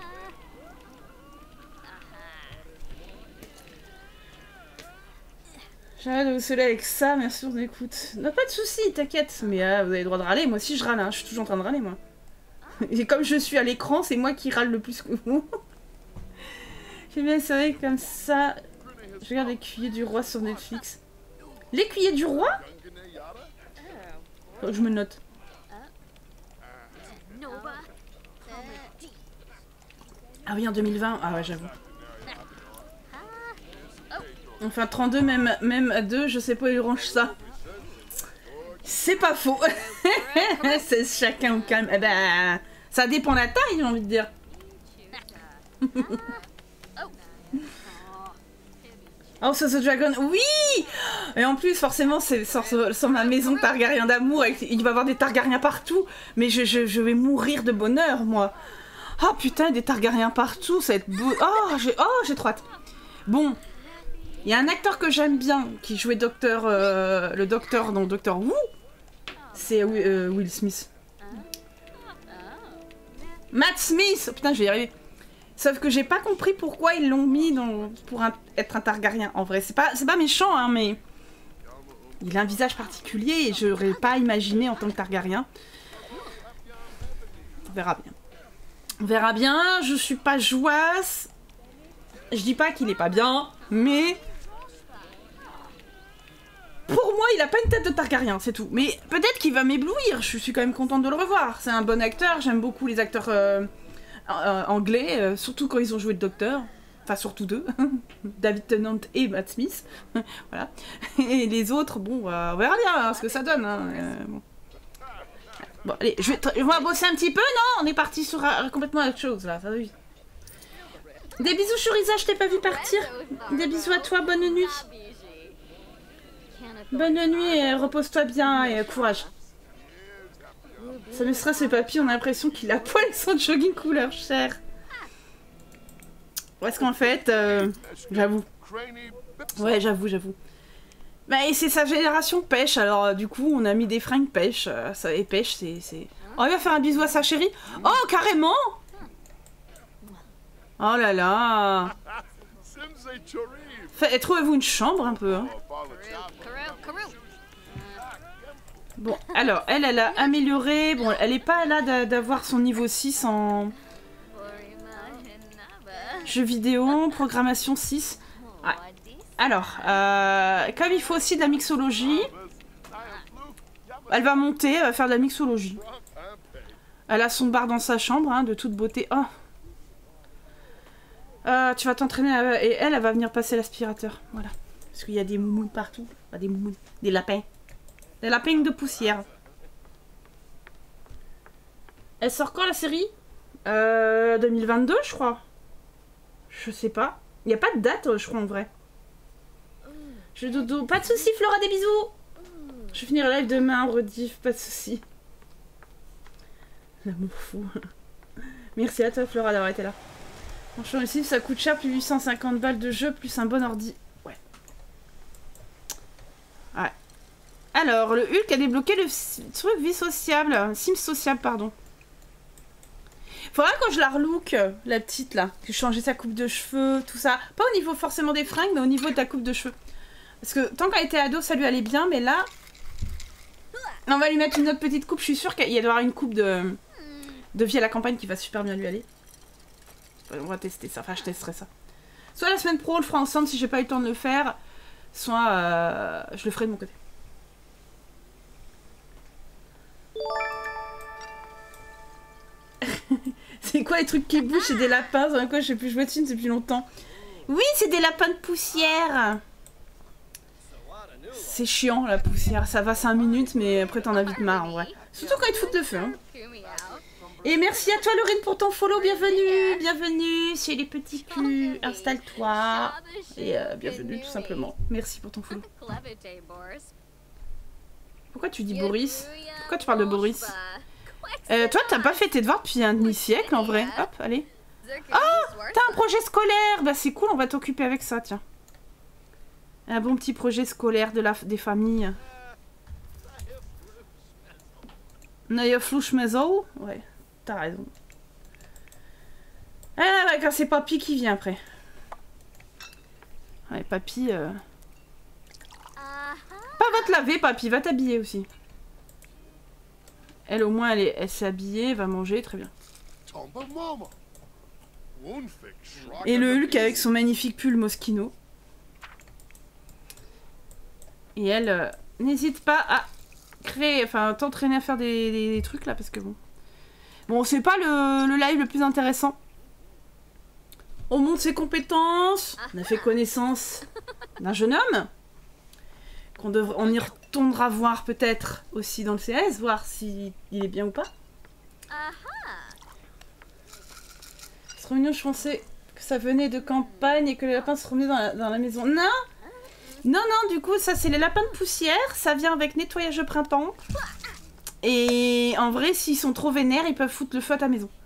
J'arrête de vous saouler avec ça, merci pour l'écoute. Non, pas de soucis, t'inquiète. Mais euh, vous avez le droit de râler, moi aussi je râle, hein. Je suis toujours en train de râler, moi. Et comme je suis à l'écran, c'est moi qui râle le plus que vous. J'aime bien, c'est vrai, comme ça. Je regarde l'écuyer du roi sur Netflix. L'écuyer du roi? Faut que je me note. Ah oui, en deux mille vingt. Ah ouais, j'avoue. Enfin, trente-deux, même, même à deux, je sais pas où il range ça. C'est pas faux. C'est chacun au calme. Eh ben, ça dépend de la taille, j'ai envie de dire. Oh, House of the Dragon, oui! Et en plus, forcément, c'est sur, sur ma maison Targaryen d'amour. Il va y avoir des Targaryens partout. Mais je, je, je vais mourir de bonheur, moi. Oh putain, des Targaryens partout, ça va être beau. Oh, j'ai oh, j'ai trop hâte. Bon, il y a un acteur que j'aime bien qui jouait docteur, euh, le docteur dans Doctor Who. C'est euh, Will Smith. Matt Smith! Oh, putain, je vais y arriver. Sauf que j'ai pas compris pourquoi ils l'ont mis dans, pour un, être un Targaryen. En vrai, c'est pas, c'est pas méchant, hein, mais... Il a un visage particulier et je n'aurais pas imaginé en tant que Targaryen. On verra bien. On verra bien, je suis pas joyeuse. Je dis pas qu'il est pas bien, mais... Pour moi, il a pas une tête de Targaryen, c'est tout. Mais peut-être qu'il va m'éblouir, je suis quand même contente de le revoir. C'est un bon acteur, j'aime beaucoup les acteurs... Euh... Euh, anglais, euh, surtout quand ils ont joué le docteur, enfin surtout deux, David Tennant et Matt Smith, voilà. Et les autres, bon, euh, on verra bien hein, ce que ça donne. Hein. Euh, bon. bon, allez, je vais, on va bosser un petit peu, non? On est parti sur euh, complètement autre chose là, ça va vite. Des bisous Shuriza, je t'ai pas vu partir. Des bisous à toi, bonne nuit. Bonne nuit et repose-toi bien et euh, courage. Ça me stresse le papy, on a l'impression qu'il a poil son jogging couleur chair. Parce qu'en fait, euh, j'avoue. Ouais, j'avoue, j'avoue. Bah, et c'est sa génération pêche, alors euh, du coup, on a mis des fringues pêche. Euh, ça, et pêche, c'est... Oh, il va faire un bisou à sa chérie. Oh, carrément. Oh là là. Fait, trouvez-vous une chambre un peu, hein. Bon, alors, elle, elle a amélioré. Bon, elle est pas là d'avoir son niveau six en jeux vidéo, programmation six. Ouais. Alors, euh, comme il faut aussi de la mixologie, elle va monter, elle va faire de la mixologie. Elle a son bar dans sa chambre, hein, de toute beauté. Oh. Euh, tu vas t'entraîner à... et elle, elle va venir passer l'aspirateur. Voilà. Parce qu'il y a des moumounes partout. Pas des moumounes, des lapins. Des lapins de poussière. Elle sort quand la série? euh, deux mille vingt-deux, je crois. Je sais pas. Il n'y a pas de date, je crois, en vrai. Je dodo. Pas de soucis, Flora, des bisous. Je vais finir le live demain en rediff, pas de soucis. L'amour fou. Merci à toi, Flora, d'avoir été là. Franchement, ici, ça coûte cher, plus huit cent cinquante balles de jeu, plus un bon ordi. Ouais. Ouais. Alors, le Hulk a débloqué le truc vie sociable. Sim sociable, pardon. Faudra quand je la relook, la petite là, que je changeais sa coupe de cheveux, tout ça. Pas au niveau forcément des fringues, mais au niveau de ta coupe de cheveux. Parce que tant qu'elle était ado, ça lui allait bien, mais là... On va lui mettre une autre petite coupe, je suis sûre qu'il y avoir une coupe de... de vie à la campagne qui va super bien lui aller. On va tester ça, enfin je testerai ça. Soit la semaine pro, on le fera ensemble si j'ai pas eu le temps de le faire, soit euh, je le ferai de mon côté. C'est quoi les trucs qui bougent? C'est des lapins, c'est quoi, je sais plus jouer dessus depuis longtemps. Oui, c'est des lapins de poussière. C'est chiant la poussière, ça va cinq minutes mais après t'en as vite marre en vrai. Surtout quand ils te foutent le feu. Hein. Et merci à toi Laurine pour ton follow, bienvenue, bienvenue chez les petits culs, installe-toi. Et euh, bienvenue tout simplement, merci pour ton follow. Pourquoi tu dis Boris? Pourquoi tu parles de Boris? euh, Toi t'as pas fait tes devoirs depuis un demi-siècle en vrai, hop, allez. Oh, t'as un projet scolaire, bah c'est cool, on va t'occuper avec ça, tiens. Un bon petit projet scolaire de la, des familles. Naya flouche maison. Ouais, t'as raison. Ah ouais, quand c'est Papy qui vient après. Ouais, Papy... Euh... Pas va te laver, Papy, va t'habiller aussi. Elle au moins, elle, est, elle s'est habillée, va manger, très bien. Et le Hulk avec son magnifique pull Moschino. Et elle, euh, n'hésite pas à créer, enfin, t'entraîner à faire des, des, des trucs là, parce que bon... Bon, c'est pas le, le live le plus intéressant. On monte ses compétences, on a fait connaissance d'un jeune homme, qu'on devrait, on y retournera voir peut-être aussi dans le C S, voir s'il est bien ou pas. Cette réunion, je pensais que ça venait de campagne et que les lapins se revenaient dans la, dans la maison. Non! Non, non, du coup, ça c'est les lapins de poussière, ça vient avec nettoyage de printemps. Et en vrai, s'ils sont trop vénères, ils peuvent foutre le feu à ta maison.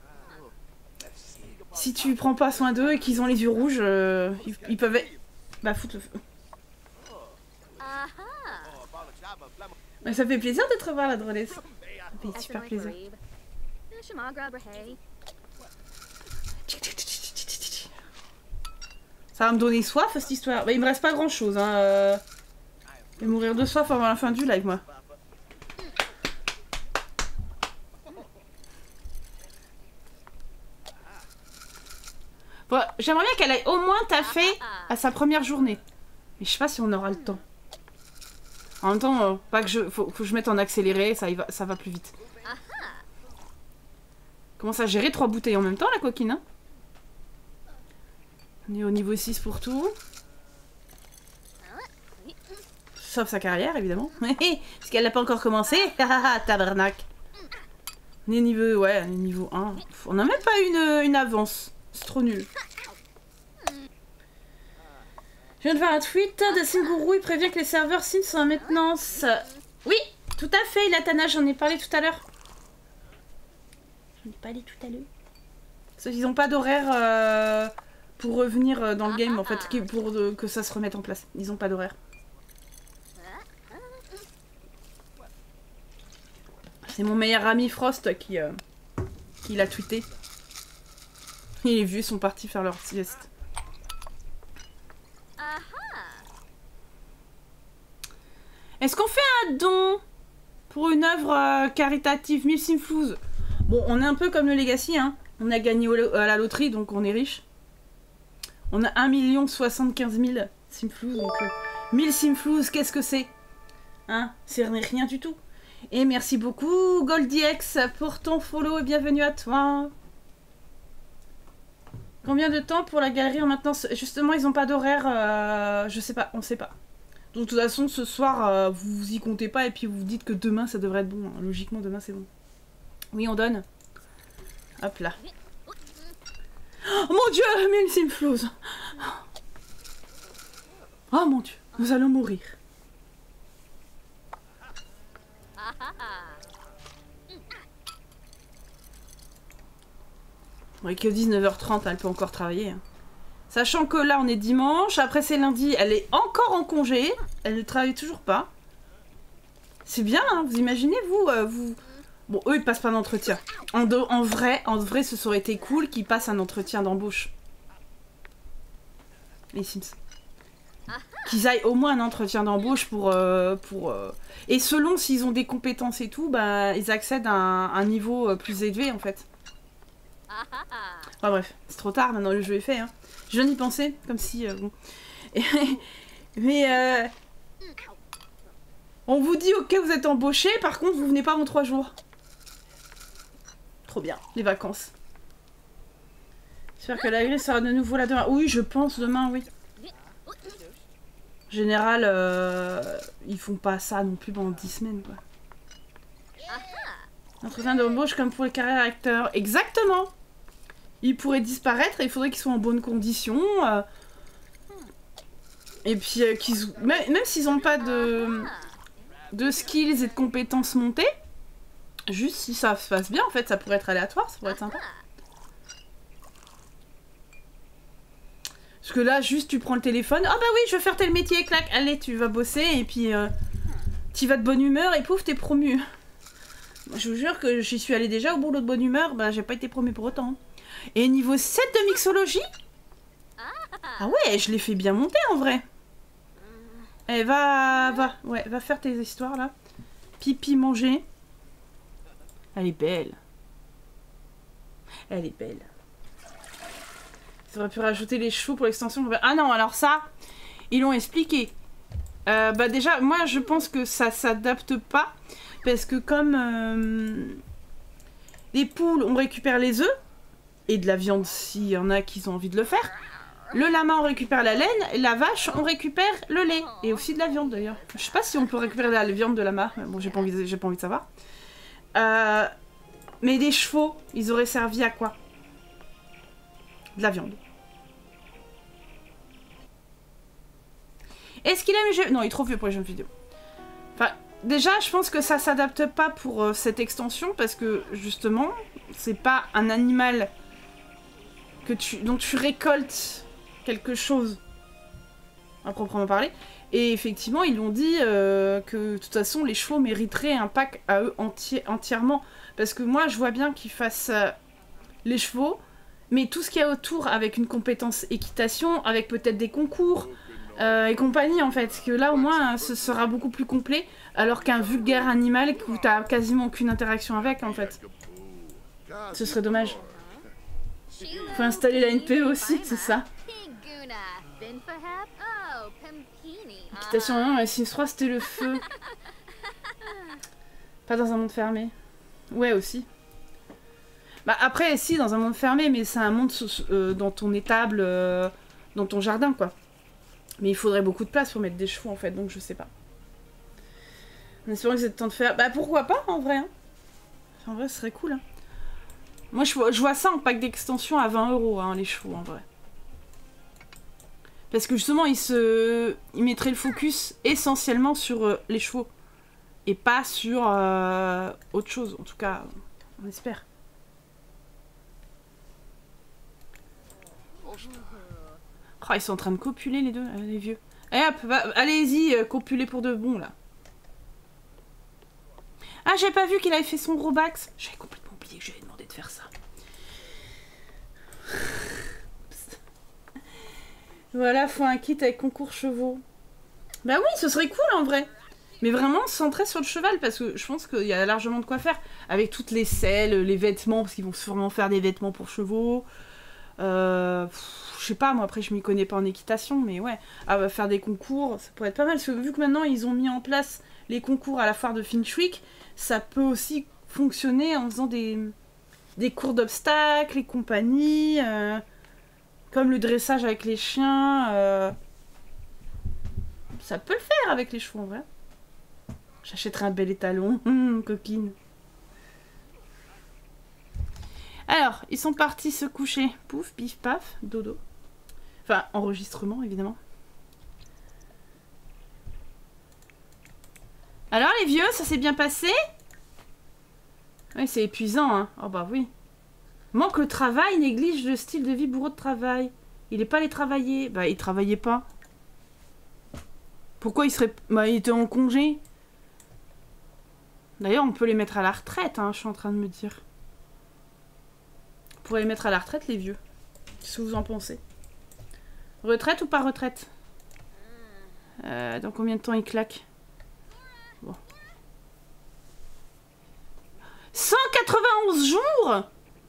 Si tu prends pas soin d'eux et qu'ils ont les yeux rouges, euh, ils, ils peuvent... Bah, foutre le feu. Mais ça fait plaisir de te revoir, la drôlesse. Ça fait super plaisir. Ça va me donner soif, cette histoire. Bah, il me reste pas grand chose, hein. Euh... Je vais mourir de soif avant la fin du live, moi. Bon, j'aimerais bien qu'elle ait au moins taffé à sa première journée. Mais je sais pas si on aura le temps. En même temps, euh, pas que je, faut, faut que je mette en accéléré, ça, y va, ça va plus vite. Comment ça gérer trois bouteilles en même temps, la coquine, hein? On est au niveau six pour tout. Sauf sa carrière, évidemment. Parce qu'elle n'a pas encore commencé. Tabarnak. On est niveau... Ouais, on est niveau un. On n'a même pas une, une avance. C'est trop nul. Je viens de voir un tweet de Singourou. Il prévient que les serveurs Sims sont en maintenance. Oui, tout à fait, Ilatana. J'en ai parlé tout à l'heure. J'en ai parlé tout à l'heure. Parce qu'ils n'ont pas d'horaire... Euh... pour revenir dans le game, en fait, pour de, que ça se remette en place. Ils ont pas d'horaire. C'est mon meilleur ami Frost qui, euh, qui l'a tweeté. Et les vieux sont partis faire leur sieste. Est-ce qu'on fait un don? pour une œuvre euh, caritative, mille simflouz. Bon, on est un peu comme le Legacy, hein. On a gagné au, à la loterie, donc on est riche. On a un million soixante-quinze mille simflouz, donc euh, mille simflouz, qu'est-ce que c'est? Hein? C'est rien du tout. Et merci beaucoup, GoldieX, pour ton follow et bienvenue à toi. Combien de temps pour la galerie en maintenance? Justement, ils n'ont pas d'horaire, euh, je sais pas, on sait pas. Donc, de toute façon, ce soir, euh, vous y comptez pas et puis vous dites que demain, ça devrait être bon. Logiquement, demain, c'est bon. Oui, on donne. Hop là. Oh mon dieu, mille simflouz. Oh mon dieu, nous allons mourir. Oui, que dix-neuf heures trente, elle peut encore travailler. Hein. Sachant que là, on est dimanche, après c'est lundi, elle est encore en congé, elle ne travaille toujours pas. C'est bien, hein, vous imaginez, vous, euh, vous... Bon, eux, ils passent pas d'entretien. En, en vrai, en vrai, ce serait été cool qu'ils passent un entretien d'embauche. Les Sims. Qu'ils aillent au moins un entretien d'embauche pour... Euh, pour euh... Et selon s'ils ont des compétences et tout, bah, ils accèdent à un, un niveau plus élevé, en fait. Enfin bref, c'est trop tard, maintenant le jeu est fait. Hein. Je viens d'y penser, comme si... Euh, bon. Et, mais... Euh, on vous dit, ok, vous êtes embauché, par contre, vous venez pas avant trois jours. Trop bien, les vacances. J'espère que la grille sera de nouveau là demain. Oui, je pense demain, oui. En général, euh, ils font pas ça non plus pendant dix semaines, quoi. Entretien d'embauche comme pour les carrières acteurs. Exactement. Ils pourraient disparaître et il faudrait qu'ils soient en bonne condition. Euh, et puis, euh, qu'ils... Même, même s'ils n'ont pas de... de skills et de compétences montées, juste si ça se passe bien, en fait, ça pourrait être aléatoire, ça pourrait être sympa. Parce que là, juste tu prends le téléphone, ah bah oui, je veux faire tel métier, clac, allez, tu vas bosser, et puis euh, tu vas de bonne humeur, et pouf, t'es promu. Je vous jure que j'y suis allée déjà au boulot de bonne humeur, bah j'ai pas été promu pour autant. Et niveau sept de mixologie, ah ouais, je l'ai fait bien monter en vrai. Eh, va, va, ouais, va faire tes histoires là. Pipi, manger. Elle est belle. Elle est belle. Ils auraient pu rajouter les chevaux pour l'extension. Ah non, alors ça, ils l'ont expliqué. Euh, bah déjà, moi je pense que ça s'adapte pas. Parce que comme euh, les poules, on récupère les œufs. Et de la viande s'il y en a qui ont envie de le faire. Le lama, on récupère la laine. Et la vache, on récupère le lait. Et aussi de la viande d'ailleurs. Je sais pas si on peut récupérer la viande de lama. Bon, j'ai pas envie de, j'ai pas envie de savoir. Euh, mais des chevaux, ils auraient servi à quoi? De la viande. Est-ce qu'il aime les jeux? Non, il est trop vieux pour les jeux vidéo. Enfin, déjà, je pense que ça s'adapte pas pour euh, cette extension. Parce que, justement, c'est pas un animal que tu, dont tu récoltes quelque chose, à proprement parler. Et effectivement, ils l'ont dit euh, que, de toute façon, les chevaux mériteraient un pack à eux enti entièrement. Parce que moi, je vois bien qu'ils fassent euh, les chevaux, mais tout ce qu'il y a autour, avec une compétence équitation, avec peut-être des concours, euh, et compagnie, en fait. Parce que là, au moins, ce sera beaucoup plus complet, alors qu'un vulgaire animal où t'as quasiment aucune interaction avec, en fait. Ce serait dommage. Faut installer la N P E aussi, c'est ça. Équitation un, Sims trois, c'était le feu. Pas dans un monde fermé. Ouais, aussi. Bah après, si, dans un monde fermé, mais c'est un monde euh, dans ton étable, euh, dans ton jardin, quoi. Mais il faudrait beaucoup de place pour mettre des chevaux, en fait, donc je sais pas. En espérant que c'est le temps de faire... Bah pourquoi pas, en vrai. Hein. En vrai, ce serait cool, hein. Moi, je vois, je vois ça en pack d'extension à vingt euros, hein, les chevaux, en vrai. Parce que justement, ils, se... ils mettraient le focus essentiellement sur euh, les chevaux. Et pas sur euh, autre chose. En tout cas, on espère. Oh, ils sont en train de copuler, les deux, les vieux. Et hop, allez-y, euh, copuler pour de bon, là. Ah, j'ai pas vu qu'il avait fait son gros bax. J'avais complètement oublié que j'avais demandé de faire ça. Voilà, faut un kit avec concours chevaux. Bah oui, ce serait cool en vrai. Mais vraiment centré sur le cheval, parce que je pense qu'il y a largement de quoi faire. Avec toutes les selles, les vêtements, parce qu'ils vont sûrement faire des vêtements pour chevaux. Euh, pff, je sais pas, moi après je m'y connais pas en équitation, mais ouais. Ah, bah, faire des concours, ça pourrait être pas mal. Parce que vu que maintenant ils ont mis en place les concours à la foire de Finchwick, ça peut aussi fonctionner en faisant des, des cours d'obstacles et compagnie. Euh, comme le dressage avec les chiens. Euh, ça peut le faire avec les chevaux en vrai. J'achèterai un bel étalon. Hum, coquine. Alors, ils sont partis se coucher. Pouf, pif, paf, dodo. Enfin, enregistrement, évidemment. Alors, les vieux, ça s'est bien passé? Oui, c'est épuisant, hein. Oh bah oui. Manque le travail, néglige le style de vie bourreau de travail. Il est pas allé travailler. Bah, il travaillait pas. Pourquoi il serait... Bah, il était en congé. D'ailleurs, on peut les mettre à la retraite, hein, je suis en train de me dire. On pourrait les mettre à la retraite, les vieux. Qu'est-ce que vous en pensez? Retraite ou pas retraite? euh, Dans combien de temps il claque? Bon. cent quatre-vingt-onze jours.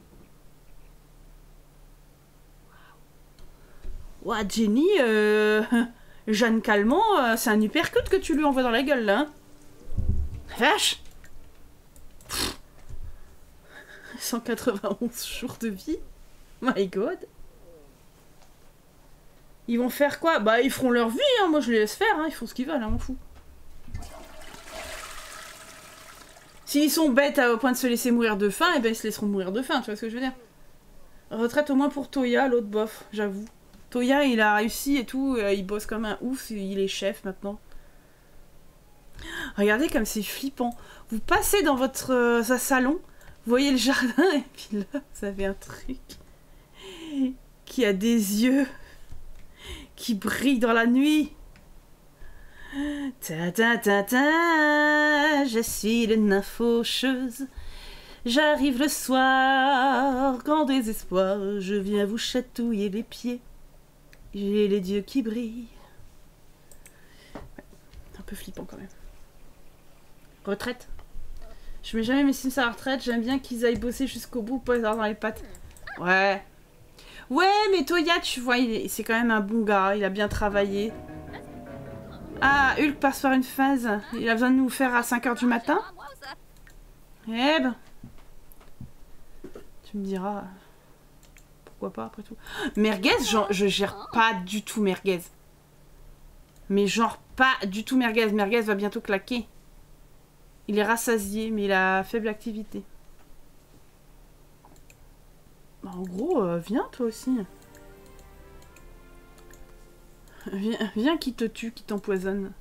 Ouah, Jenny, euh... Jeanne Calment, euh, c'est un uppercut que tu lui envoies dans la gueule, là. Hein. Vache. Pff. cent quatre-vingt-onze jours de vie. My God. Ils vont faire quoi? Bah, ils feront leur vie, hein. Moi je les laisse faire, hein. Ils font ce qu'ils veulent, hein, m'en fous. S'ils sont bêtes au point de se laisser mourir de faim, et ben ils se laisseront mourir de faim, tu vois ce que je veux dire. Retraite au moins pour Toya, l'autre bof, j'avoue. Toya, il a réussi et tout, il bosse comme un ouf, il est chef maintenant. Regardez comme c'est flippant. Vous passez dans votre euh, salon, vous voyez le jardin, et puis là, vous avez un truc qui a des yeux qui brillent dans la nuit. Ta ta ta ta, je suis le nymphe faucheuse. J'arrive le soir, grand désespoir, je viens vous chatouiller les pieds. J'ai les yeux qui brillent. Ouais, un peu flippant quand même. Retraite. Je mets jamais mes Sims à la retraite, j'aime bien qu'ils aillent bosser jusqu'au bout, pas les avoir dans les pattes. Ouais. Ouais, mais Toya, tu vois, c'est quand même un bon gars, il a bien travaillé. Ah, Hulk passe par une phase. Il a besoin de nous faire à cinq heures du matin. Eh ben. Tu me diras. Pourquoi pas, après tout. Merguez, genre, je gère pas du tout Merguez. Mais genre pas du tout Merguez. Merguez va bientôt claquer. Il est rassasié, mais il a faible activité. Bah, en gros, euh, viens toi aussi. Viens, viens qui te tue, qui t'empoisonne.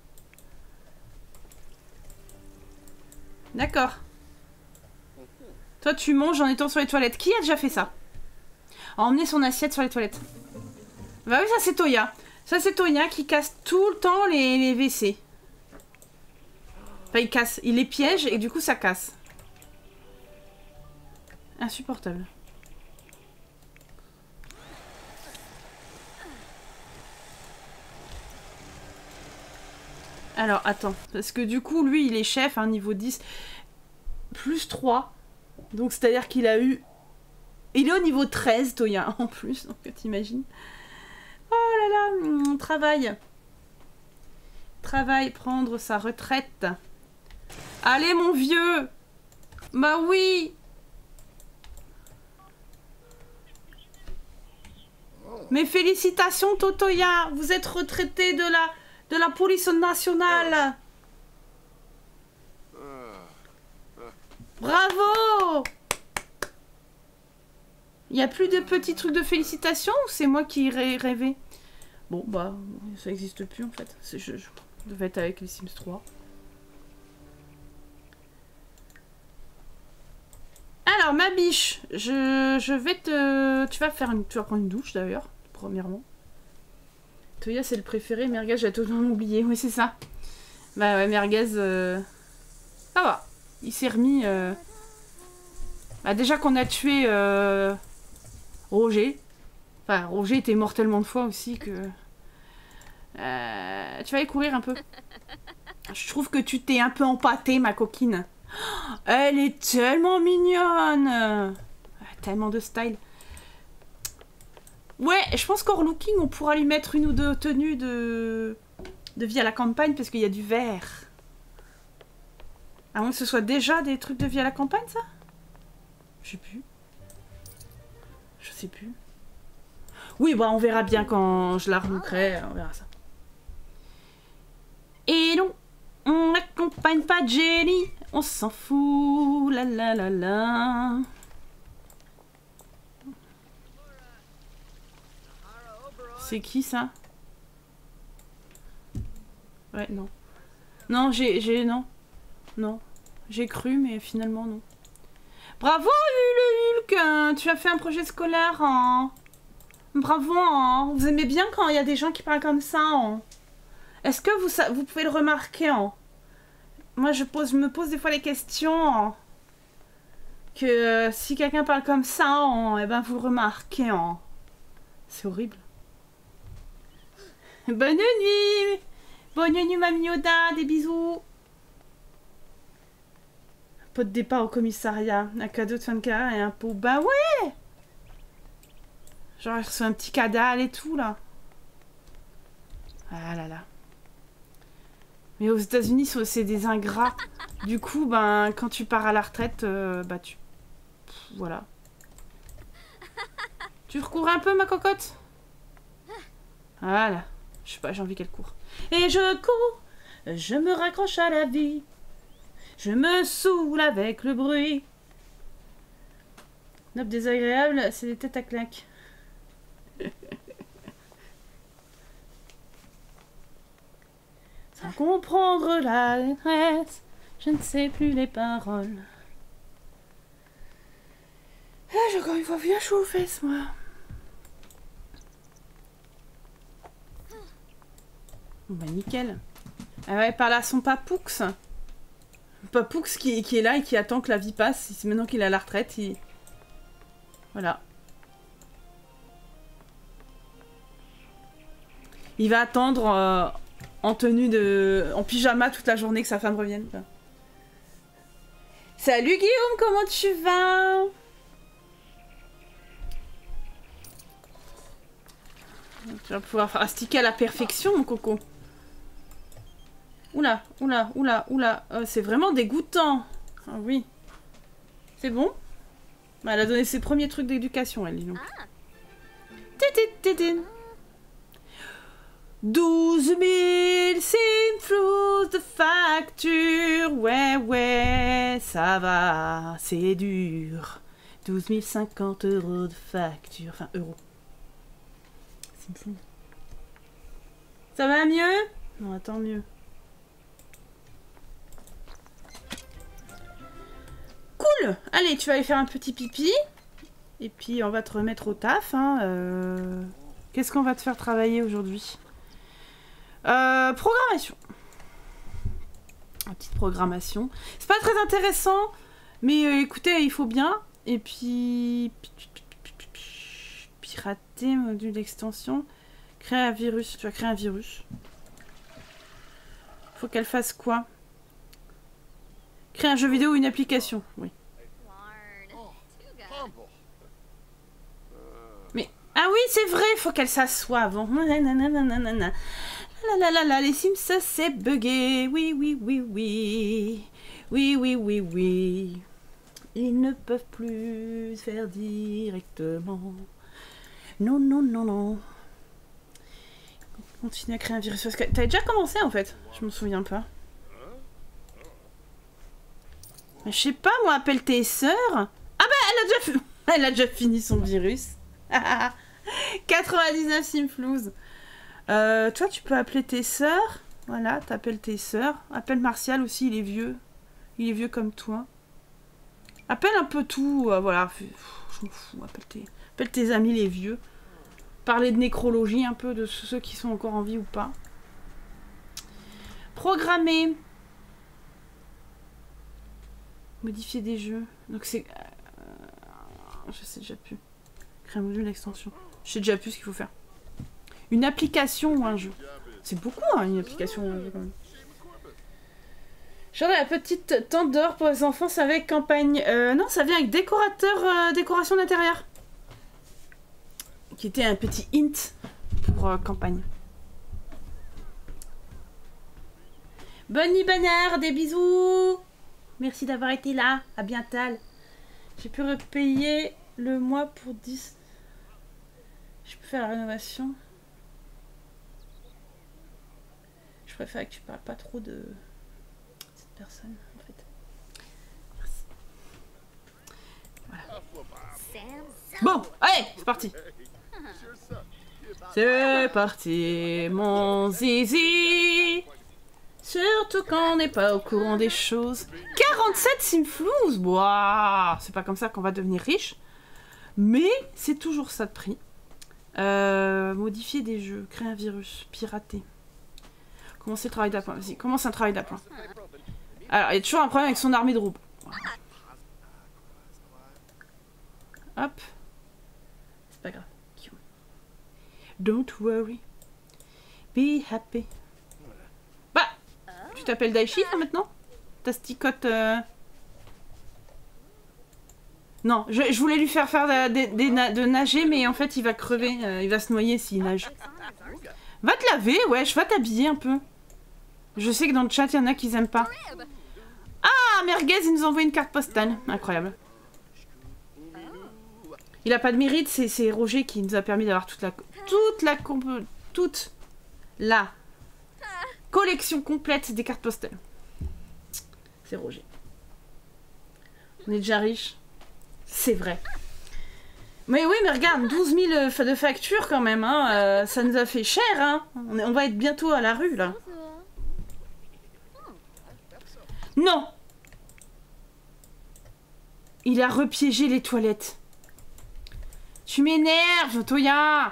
D'accord. Toi, tu manges en étant sur les toilettes. Qui a déjà fait ça? Emmener son assiette sur les toilettes. Bah oui, ça c'est Toya. Ça c'est Toya qui casse tout le temps les, les W C. Enfin, il casse. Il les piège et du coup, ça casse. Insupportable. Alors, attends. Parce que du coup, lui, il est chef, hein, niveau dix. Plus trois. Donc, c'est-à-dire qu'il a eu... Il est au niveau treize, Toya, en plus. Donc, t'imagines. Oh là là, on travaille. Travaille, prendre sa retraite. Allez, mon vieux. Bah oui. Mes félicitations, Totoya. Vous êtes retraité de la, de la police nationale. Bravo. Il n'y a plus de petits trucs de félicitations ou c'est moi qui rê rêvais? Bon, bah, ça n'existe plus en fait. Je, je, je devais être avec les Sims trois. Alors, ma biche, je, je vais te... Tu vas faire une... Tu vas prendre une douche d'ailleurs, premièrement. Toya, c'est le préféré. Merguez, j'ai totalement oublié. Oui, c'est ça. Bah ouais, Merguez... Euh... Ça va. Il s'est remis... Euh... Bah, déjà qu'on a tué... Euh... Roger. Enfin, Roger était mort tellement de fois aussi que... Euh, tu vas aller courir un peu. Je trouve que tu t'es un peu empâtée, ma coquine. Elle est tellement mignonne. Tellement de style. Ouais, je pense qu'en looking, on pourra lui mettre une ou deux tenues de, de vie à la campagne parce qu'il y a du vert. À moins que ce soit déjà des trucs de vie à la campagne, ça? Je sais plus. Je sais plus. Oui, bah on verra bien quand je la relookerai, on verra ça. Et non, on n'accompagne pas Jenny, on s'en fout, la la la la. C'est qui ça? Ouais, non. Non, j'ai... j'ai non. Non. J'ai cru, mais finalement, non. Bravo, Hule Hulk, hein. Tu as fait un projet scolaire. Hein. Bravo. Hein. Vous aimez bien quand il y a des gens qui parlent comme ça. Hein. Est-ce que vous, vous pouvez le remarquer? Hein. Moi, je, pose, je me pose des fois les questions. Hein. Que euh, si quelqu'un parle comme ça, hein, eh ben, vous le remarquez. Hein. C'est horrible. Bonne nuit. Bonne nuit, Mamie Yoda. Des bisous. Pot de départ au commissariat. Un cadeau de fin de carrière et un pot. Bah ouais. Genre, il reçoit un petit cadal et tout, là. Ah là là. Mais aux États-Unis, c'est des ingrats. Du coup, ben, quand tu pars à la retraite, euh, bah tu... Pff, voilà. Tu recours un peu, ma cocotte? Voilà. Je sais pas, j'ai envie qu'elle court. Et je cours, je me raccroche à la vie. Je me saoule avec le bruit. Nope, désagréable, c'est des têtes à claques. Sans comprendre la détresse, je ne sais plus les paroles. Ah, j'ai encore une fois bien chaud aux fesses, moi. Bon, bah nickel. Ah ouais, par là, son Papoux. Papoux qui, qui est là et qui attend que la vie passe. C'est maintenant qu'il est à la retraite. Il... Voilà. Il va attendre euh, en tenue de... en pyjama toute la journée que sa femme revienne. Quoi. Salut Guillaume, comment tu vas? Tu vas pouvoir faire astiquer à la perfection, mon coco. Oula, oula, oula, oula. Euh, c'est vraiment dégoûtant. Ah oui. C'est bon? Elle a donné ses premiers trucs d'éducation, elle, dis donc. douze mille simflous de facture. Ouais, ouais, ça va, c'est dur. douze mille cinquante euros de facture. Enfin, euros. Simflous. Ça va mieux? Non, attends, mieux. Cool. Allez, tu vas aller faire un petit pipi. Et puis, on va te remettre au taf. Hein. Euh... Qu'est-ce qu'on va te faire travailler aujourd'hui? euh, Programmation. Une petite programmation. C'est pas très intéressant. Mais euh, écoutez, il faut bien. Et puis... Pirater, module d'extension. Créer un virus. Tu vas créer un virus. Faut qu'elle fasse quoi? Créer un jeu vidéo ou une application, oui. Mais, ah oui, c'est vrai, faut qu'elle s'assoie avant. La la la la, les Sims, ça c'est bugué. Oui, oui, oui, oui. Oui, oui, oui, oui. Ils ne peuvent plus faire directement. Non, non, non, non. Continue à créer un virus. T'avais déjà commencé en fait, je me souviens pas. Je sais pas, moi, appelle tes sœurs. Ah bah, elle a déjà, elle a déjà fini son virus. quatre-vingt-dix-neuf simflouz. Euh, toi, tu peux appeler tes sœurs. Voilà, t'appelles tes sœurs. Appelle Martial aussi, il est vieux. Il est vieux comme toi. Appelle un peu tout. Euh, voilà, je m'en fous. Appelle tes... appelle tes amis les vieux. Parler de nécrologie un peu, de ceux qui sont encore en vie ou pas. Programmer. Modifier des jeux. Donc c'est... Euh, je sais déjà plus. Créer un module d'extension. Je sais déjà plus ce qu'il faut faire. Une application ou un jeu. C'est beaucoup, hein, une application ou un jeu quand même. Genre la petite tente dehors pour les enfants, ça avec campagne. Euh, non, ça vient avec décorateur, euh, décoration d'intérieur. Qui était un petit hint pour euh, campagne. Bonne nuit Banner, des bisous. Merci d'avoir été là, à bientôt. J'ai pu repayer le mois pour dix. Je peux faire la rénovation. Je préfère que tu parles pas trop de cette personne en fait. Merci. Voilà. Bon, allez, c'est parti. C'est parti, mon zizi. Surtout quand on n'est pas au courant des choses. quarante-sept simflouz. Waouh, c'est pas comme ça qu'on va devenir riche. Mais c'est toujours ça de prix. Euh, modifier des jeux, créer un virus, pirater. Commencer le travail d'appoint. Vas-y, commence un travail d'appoint. Alors, il y a toujours un problème avec son armée de roubes. Hop. C'est pas grave. Don't worry. Be happy. Bah, tu t'appelles Daichi là, maintenant? Ta sticote... Euh... Non, je, je voulais lui faire faire de, de, de, de nager, mais en fait il va crever, euh, il va se noyer s'il nage. Va te laver, wesh, va t'habiller un peu. Je sais que dans le chat il y en a qui aiment pas. Ah, Merguez, il nous envoie une carte postale. Incroyable. Il a pas de mérite, c'est Roger qui nous a permis d'avoir toute la... Toute la... Toute la collection complète des cartes postales. C'est Roger. On est déjà riche. C'est vrai. Mais oui, mais regarde, douze mille de factures quand même, hein, euh, ça nous a fait cher, hein. On, est, on va être bientôt à la rue, là. Non! Il a repiégé les toilettes. Tu m'énerves, Toya!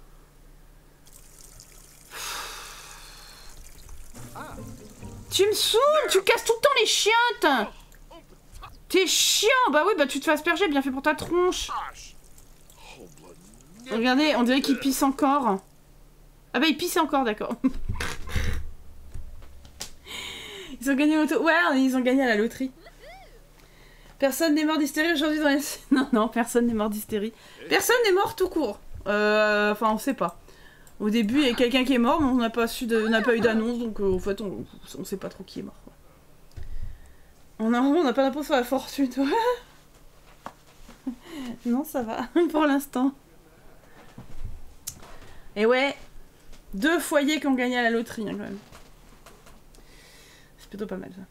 Tu me saoules, tu casses tout le temps les chiottes! T'es chiant! Bah oui, bah tu te fais asperger, bien fait pour ta tronche. Regardez, on dirait qu'il pisse encore. Ah bah il pisse encore, d'accord. Ils ont gagné l'auto. Ouais, ils ont gagné à la loterie. Personne n'est mort d'hystérie aujourd'hui dans les... Non, non, personne n'est mort d'hystérie. Personne n'est mort tout court. Euh... Enfin, on sait pas. Au début, il y a quelqu'un qui est mort, mais on n'a pas, su de... n'a pas eu d'annonce, donc euh, en fait, on... on sait pas trop qui est mort. On a on n'a pas d'impôt sur la fortune. Non, ça va, pour l'instant. Et ouais, deux foyers qui ont gagné à la loterie, hein, quand même. C'est plutôt pas mal, ça.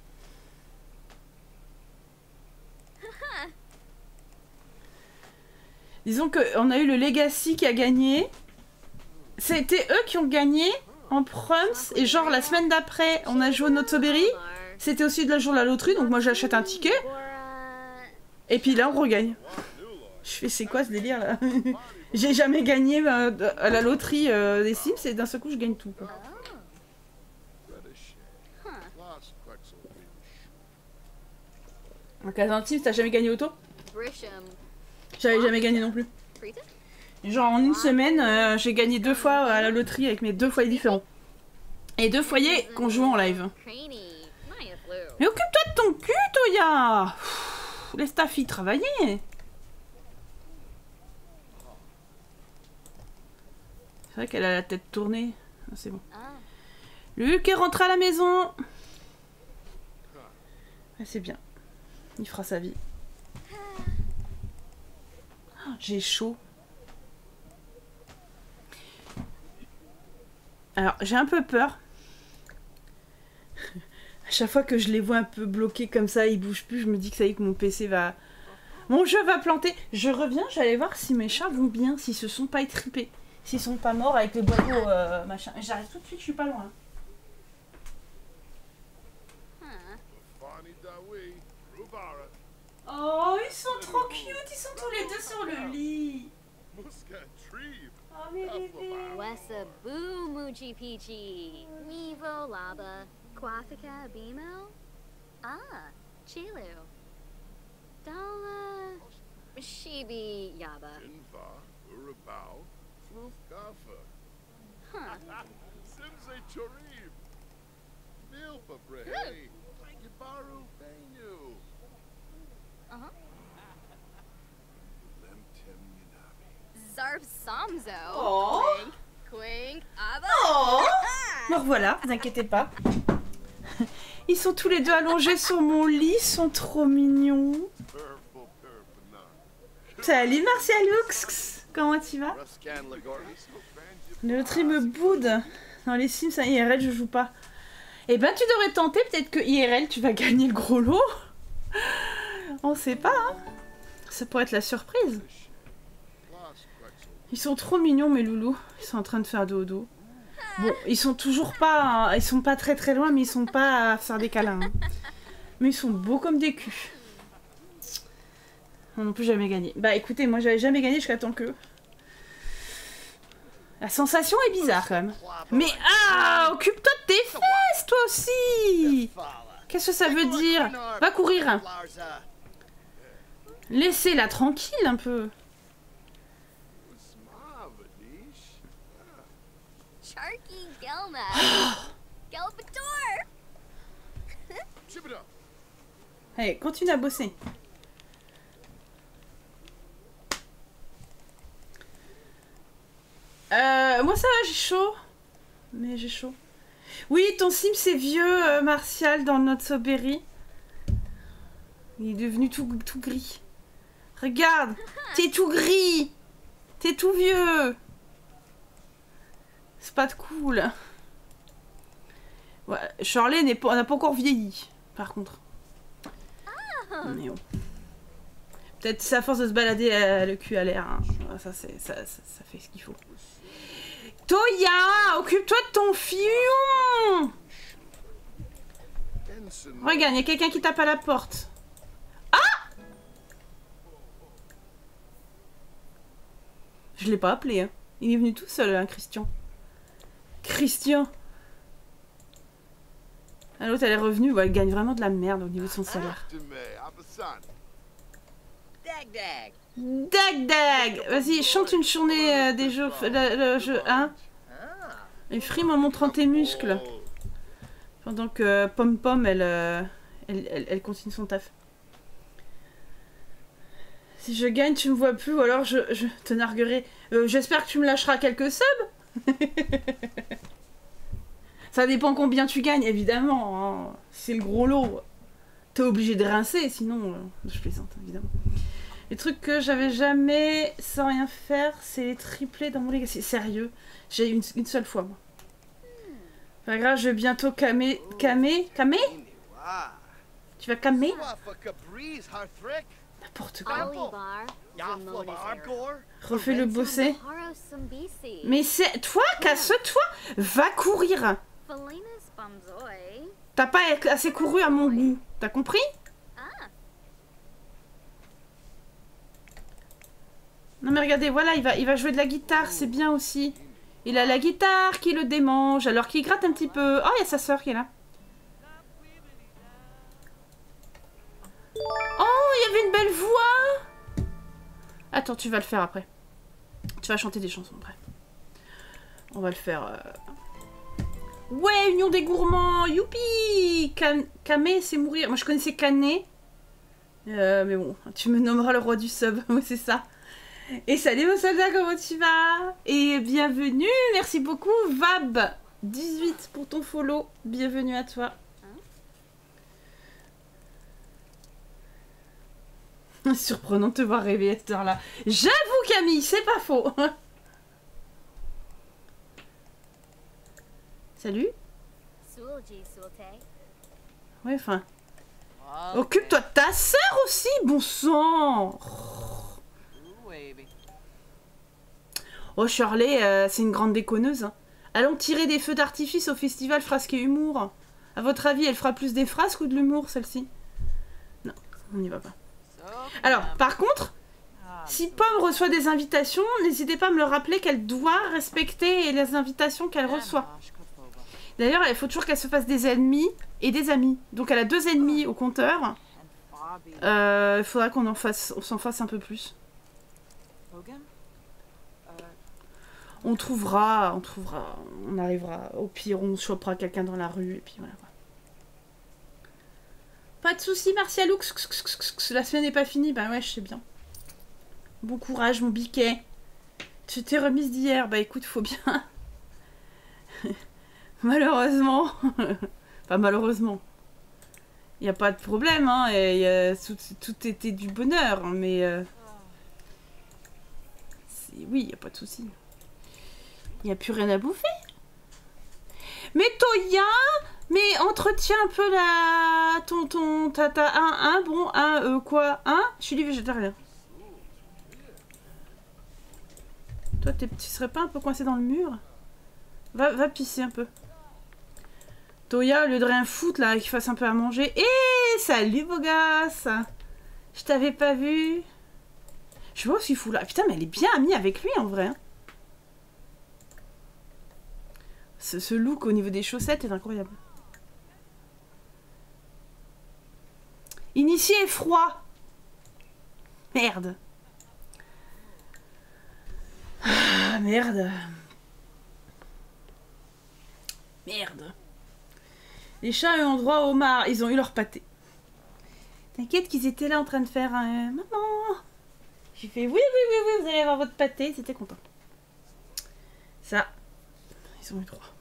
Disons qu'on a eu le Legacy qui a gagné. C'était eux qui ont gagné en proms. Et genre, la semaine d'après, on a joué au Notsoberry. C'était aussi de la jour de la loterie, donc moi j'achète un ticket. Et puis là, on regagne. Je fais, c'est quoi ce délire, là? J'ai jamais gagné euh, à la loterie euh, des Sims, et d'un seul coup, je gagne tout, quoi. En cas d'un Sims, t'as jamais gagné auto? J'avais jamais gagné non plus. Genre en une semaine, euh, j'ai gagné deux fois à la loterie avec mes deux foyers différents. Et deux foyers qu'on joue en live. Mais occupe-toi de ton cul, Toya! Pff, laisse ta fille travailler. C'est vrai qu'elle a la tête tournée. Ah, c'est bon. Luc est rentré à la maison. Ah, c'est bien. Il fera sa vie. Oh, j'ai chaud. Alors, j'ai un peu peur. À chaque fois que je les vois un peu bloqués comme ça, ils bougent plus, je me dis que ça y est, que mon P C va... Mon jeu va planter. Je reviens, j'allais voir si mes chats vont bien, s'ils se sont pas étripés, s'ils sont pas morts avec les boyaux, euh, machin. J'arrive tout de suite, je suis pas loin. Oh, ils sont trop cute, ils sont tous les deux sur le lit. Oh, mes bébés. Wesabu Muji Peachy. Mivo Laba. Quathika Bimo. Ah, Chilu. Dala. Shibi Yaba. Huh. Uh-huh. Zarb Samzo. Oh. Quink, quink, aba. Oh. Me revoilà, vous inquiétez pas. Ils sont tous les deux allongés sur mon lit, ils sont trop mignons. Salut Martialux, comment tu vas? L'autre il me boude. Dans les Sims, à I R L je joue pas. Eh ben tu devrais tenter, peut-être que I R L tu vas gagner le gros lot. On sait pas, hein. Ça pourrait être la surprise. Ils sont trop mignons mes loulous. Ils sont en train de faire dodo. Bon, ils sont toujours pas... Hein, ils sont pas très très loin, mais ils sont pas à faire des câlins. Hein. Mais ils sont beaux comme des culs. On n'a plus jamais gagné. Bah écoutez, moi j'avais jamais gagné jusqu'à temps que... La sensation est bizarre quand même. Mais ah, occupe-toi de tes fesses, toi aussi. Qu'est-ce que ça veut dire? Va courir. Laissez-la tranquille un peu. Sharky Gelma. Gelbator. Allez, continue à bosser. Euh, moi ça va, j'ai chaud. Mais j'ai chaud. Oui, ton sim c'est vieux, euh, Martial, dans notre Soberry. Il est devenu tout, tout gris. Regarde, t'es tout gris. T'es tout vieux. C'est pas de cool. Ouais, Shirley n'a pas, pas encore vieilli, par contre. Mais bon. Peut-être c'est à force de se balader euh, le cul à l'air. Hein. Ça, ça, ça, ça fait ce qu'il faut. Toya, occupe-toi de ton fion. Regarde, il y a quelqu'un qui tape à la porte. Ah! Je l'ai pas appelé. Hein. Il est venu tout seul, hein, Christian. Christian. Ah, l'autre, elle est revenue. Ouais, elle gagne vraiment de la merde au niveau de son salaire. Dag Dag. Vas-y, chante une journée euh, des jeux... Le, le jeu un. Et frime en montrant tes muscles. Pendant que Pom Pom, elle, euh, elle, elle, elle continue son taf. Si je gagne, tu me vois plus, ou alors je, je te narguerai. Euh, J'espère que tu me lâcheras quelques subs. Ça dépend combien tu gagnes, évidemment. Hein. C'est le gros lot. T'es obligé de rincer, sinon... Euh, je plaisante, évidemment. Les trucs que j'avais jamais sans rien faire, c'est les triplés dans mon legacy. Sérieux, j'ai une, une seule fois, moi. Pas grave, je vais bientôt camer... Camer Camer Tu vas camer N'importe quoi. Refais le bosser. Mais c'est... Toi, casse-toi. Va courir. T'as pas assez couru à mon goût. T'as compris? Non mais regardez, voilà, il va, il va jouer de la guitare, c'est bien aussi. Il a la guitare qui le démange, alors qu'il gratte un petit peu. Oh, il y a sa sœur qui est là. Oh, il y avait une belle voix. Attends, tu vas le faire après. Tu vas chanter des chansons après. On va le faire... Euh... Ouais, Union des gourmands, youpi. Can... Kamé, c'est mourir. Moi, je connaissais Canet. Euh, mais bon, tu me nommeras le roi du sub. Oui, c'est ça. Et salut mon soldat, comment tu vas? Et bienvenue, merci beaucoup Vab dix-huit pour ton follow, bienvenue à toi. Hein? Surprenant de te voir rêver à cette heure-là. J'avoue Camille, c'est pas faux. Salut. Ouais, enfin... Occupe-toi de ta sœur aussi, bon sang. Oh Shirley, euh, c'est une grande déconneuse. Hein. Allons tirer des feux d'artifice au festival Frasque et Humour. À votre avis, elle fera plus des frasques ou de l'humour, celle-ci? Non, on n'y va pas. Alors, par contre, si Pomme reçoit des invitations, n'hésitez pas à me le rappeler qu'elle doit respecter les invitations qu'elle reçoit. D'ailleurs, il faut toujours qu'elle se fasse des ennemis et des amis. Donc elle a deux ennemis au compteur. Euh, il faudra qu'on en fasse, on s'en fasse un peu plus. On trouvera, on trouvera, on arrivera. Au pire, on chopera quelqu'un dans la rue et puis voilà. Pas de soucis, Martialou. La semaine n'est pas finie. Bah ouais, je sais bien. Bon courage, mon biquet. Tu t'es remise d'hier. Bah écoute, faut bien. Malheureusement. Enfin, malheureusement. Il n'y a pas de problème, hein. Et y a, tout, tout était du bonheur. Mais... Euh, oui, il n'y a pas de soucis. Il n'y a plus rien à bouffer. Mais Toya, mais entretiens un peu la... Ton... ton T'as un, un, bon, un, euh, quoi un Je suis du végétarien. Toi, tu serais pas un peu coincé dans le mur? Va, va pisser un peu. Toya, au lieu de rien foutre, là, qu'il fasse un peu à manger. Eh, salut, beau gosse. Je t'avais pas vu. Je vois ce qu'il fout là. Putain, mais elle est bien amie avec lui, en vrai. Hein. Ce, ce look au niveau des chaussettes est incroyable. Initié et froid. Merde. Ah, merde. Merde. Les chats ont droit au homard. Ils ont eu leur pâté. T'inquiète qu'ils étaient là en train de faire un... Maman. J'ai fait oui, oui, oui, oui, vous allez avoir votre pâté. Ils étaient contents. Ça, ils ont eu droit.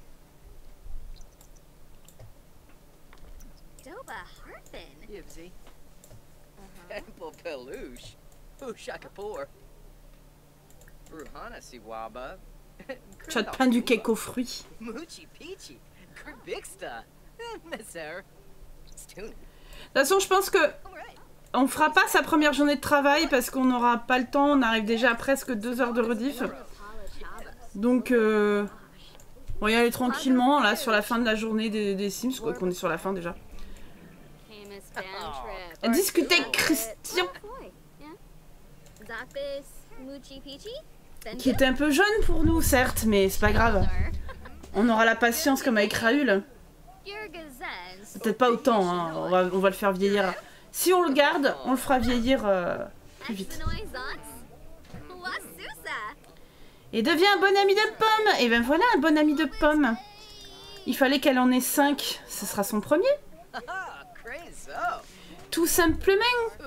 Doba Harpin. Yibsy. Temple Peluche. Ushakapur. Ruhana Siwaba. Tu vas te prendre du cake aux fruits. Moochie Peachy. Kurbixta. Messer. Stoon. De toute façon, je pense que on fera pas sa première journée de travail parce qu'on n'aura pas le temps. On arrive déjà à presque deux heures de rediff. Donc, euh, on va y aller tranquillement là sur la fin de la journée des, des Sims, quoi qu'on est sur la fin déjà. Discuter avec Christian, qui était un peu jeune pour nous, certes, mais c'est pas grave. On aura la patience comme avec Raoul. Peut-être pas autant, hein. on, va, on va le faire vieillir. Si on le garde, on le fera vieillir euh, plus vite. Et devient un bon ami de Pomme. Et ben voilà, un bon ami de Pomme. Il fallait qu'elle en ait cinq. Ce sera son premier. Tout simplement.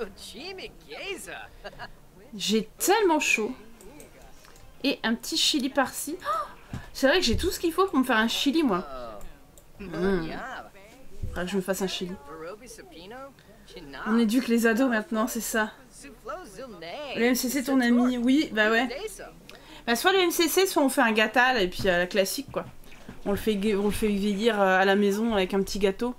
J'ai tellement chaud. Et un petit chili par-ci. Oh, c'est vrai que j'ai tout ce qu'il faut pour me faire un chili, moi. Mmh. Faudra que je me fasse un chili. On éduque les ados maintenant, c'est ça. Le M C C, ton ami? Oui, bah ouais. Bah, soit le M C C, soit on fait un gâtal, et puis euh, la classique, quoi. On le fait, on le fait vieillir euh, à la maison avec un petit gâteau.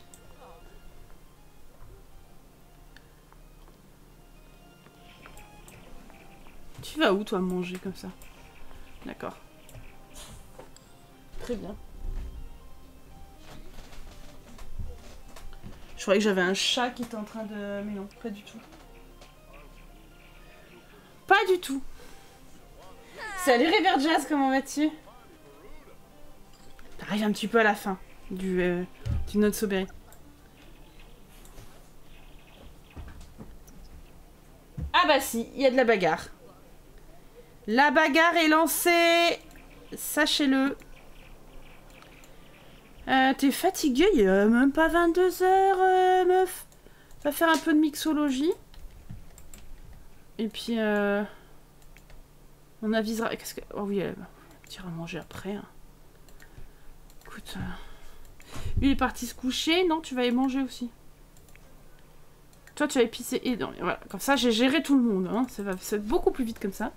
Tu vas où, toi, manger comme ça? D'accord. Très bien. Je croyais que j'avais un chat qui était en train de... Mais non, pas du tout. Pas du tout. Salut River Jazz, comment vas-tu? T'arrives un petit peu à la fin du, euh, du Not So Berry. Ah bah si, il y a de la bagarre. La bagarre est lancée. Sachez-le. Euh, T'es fatiguée, il n'y a même pas vingt-deux heures, euh, meuf. Va faire un peu de mixologie. Et puis, euh, on avisera... Qu'est-ce que... Oh oui, elle va manger après. Hein. Écoute... Euh... Lui, il est parti se coucher. Non, tu vas y manger aussi. Toi, tu vas épicer. Et non, voilà. Comme ça, j'ai géré tout le monde. Hein. Ça va c'est beaucoup plus vite comme ça.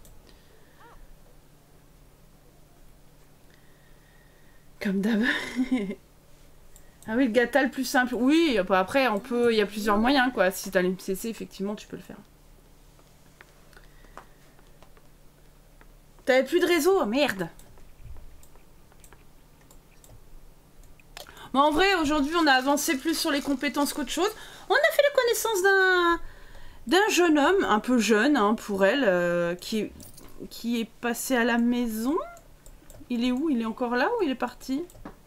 Comme d'hab. Ah oui, le gâtal plus simple. Oui, après, on peut... il y a plusieurs moyens, quoi. Si t'as l'M C C, effectivement, tu peux le faire. T'avais plus de réseau? Oh, merde. Bon, en vrai, aujourd'hui, on a avancé plus sur les compétences qu'autre chose. On a fait la connaissance d'un d'un jeune homme, un peu jeune, hein, pour elle, euh, qui, qui est passé à la maison. Il est où? Il est encore là ou il est parti?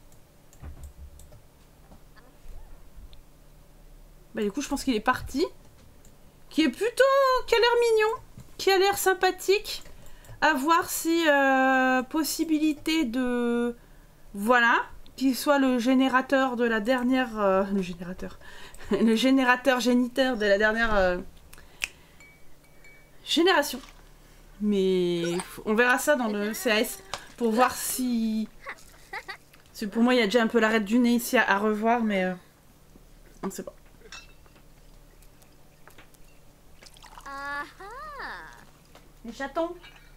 Bah du coup, je pense qu'il est parti. Qui est plutôt... qui a l'air mignon. Qui a l'air sympathique. À voir si... Euh, possibilité de... Voilà. Qu'il soit le générateur de la dernière... Euh, le générateur. le générateur géniteur de la dernière euh, génération. Mais on verra ça dans le C A S pour voir si... Parce que pour moi, il y a déjà un peu l'arête du nez ici à, à revoir, mais euh, on ne sait pas. Les chatons.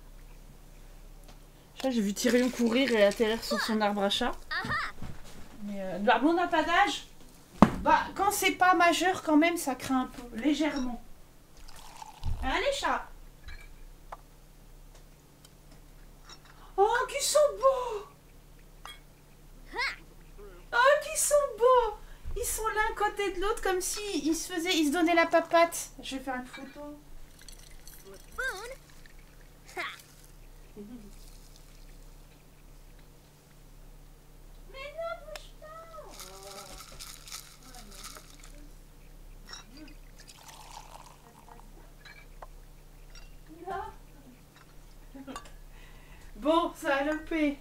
J'ai vu Tyrion courir et atterrir sur son arbre à chat. Mais euh, l'arbre n'a pas d'âge. Bah, quand c'est pas majeur, quand même, ça craint un peu, légèrement. Allez, chat. Oh, qu'ils sont beaux. Oh, qu'ils sont beaux. Ils sont l'un côté de l'autre comme si ils se faisaient, ils se donnaient la papate. Je vais faire une photo. Mais non, bouge pas. Bon, ça a loupé.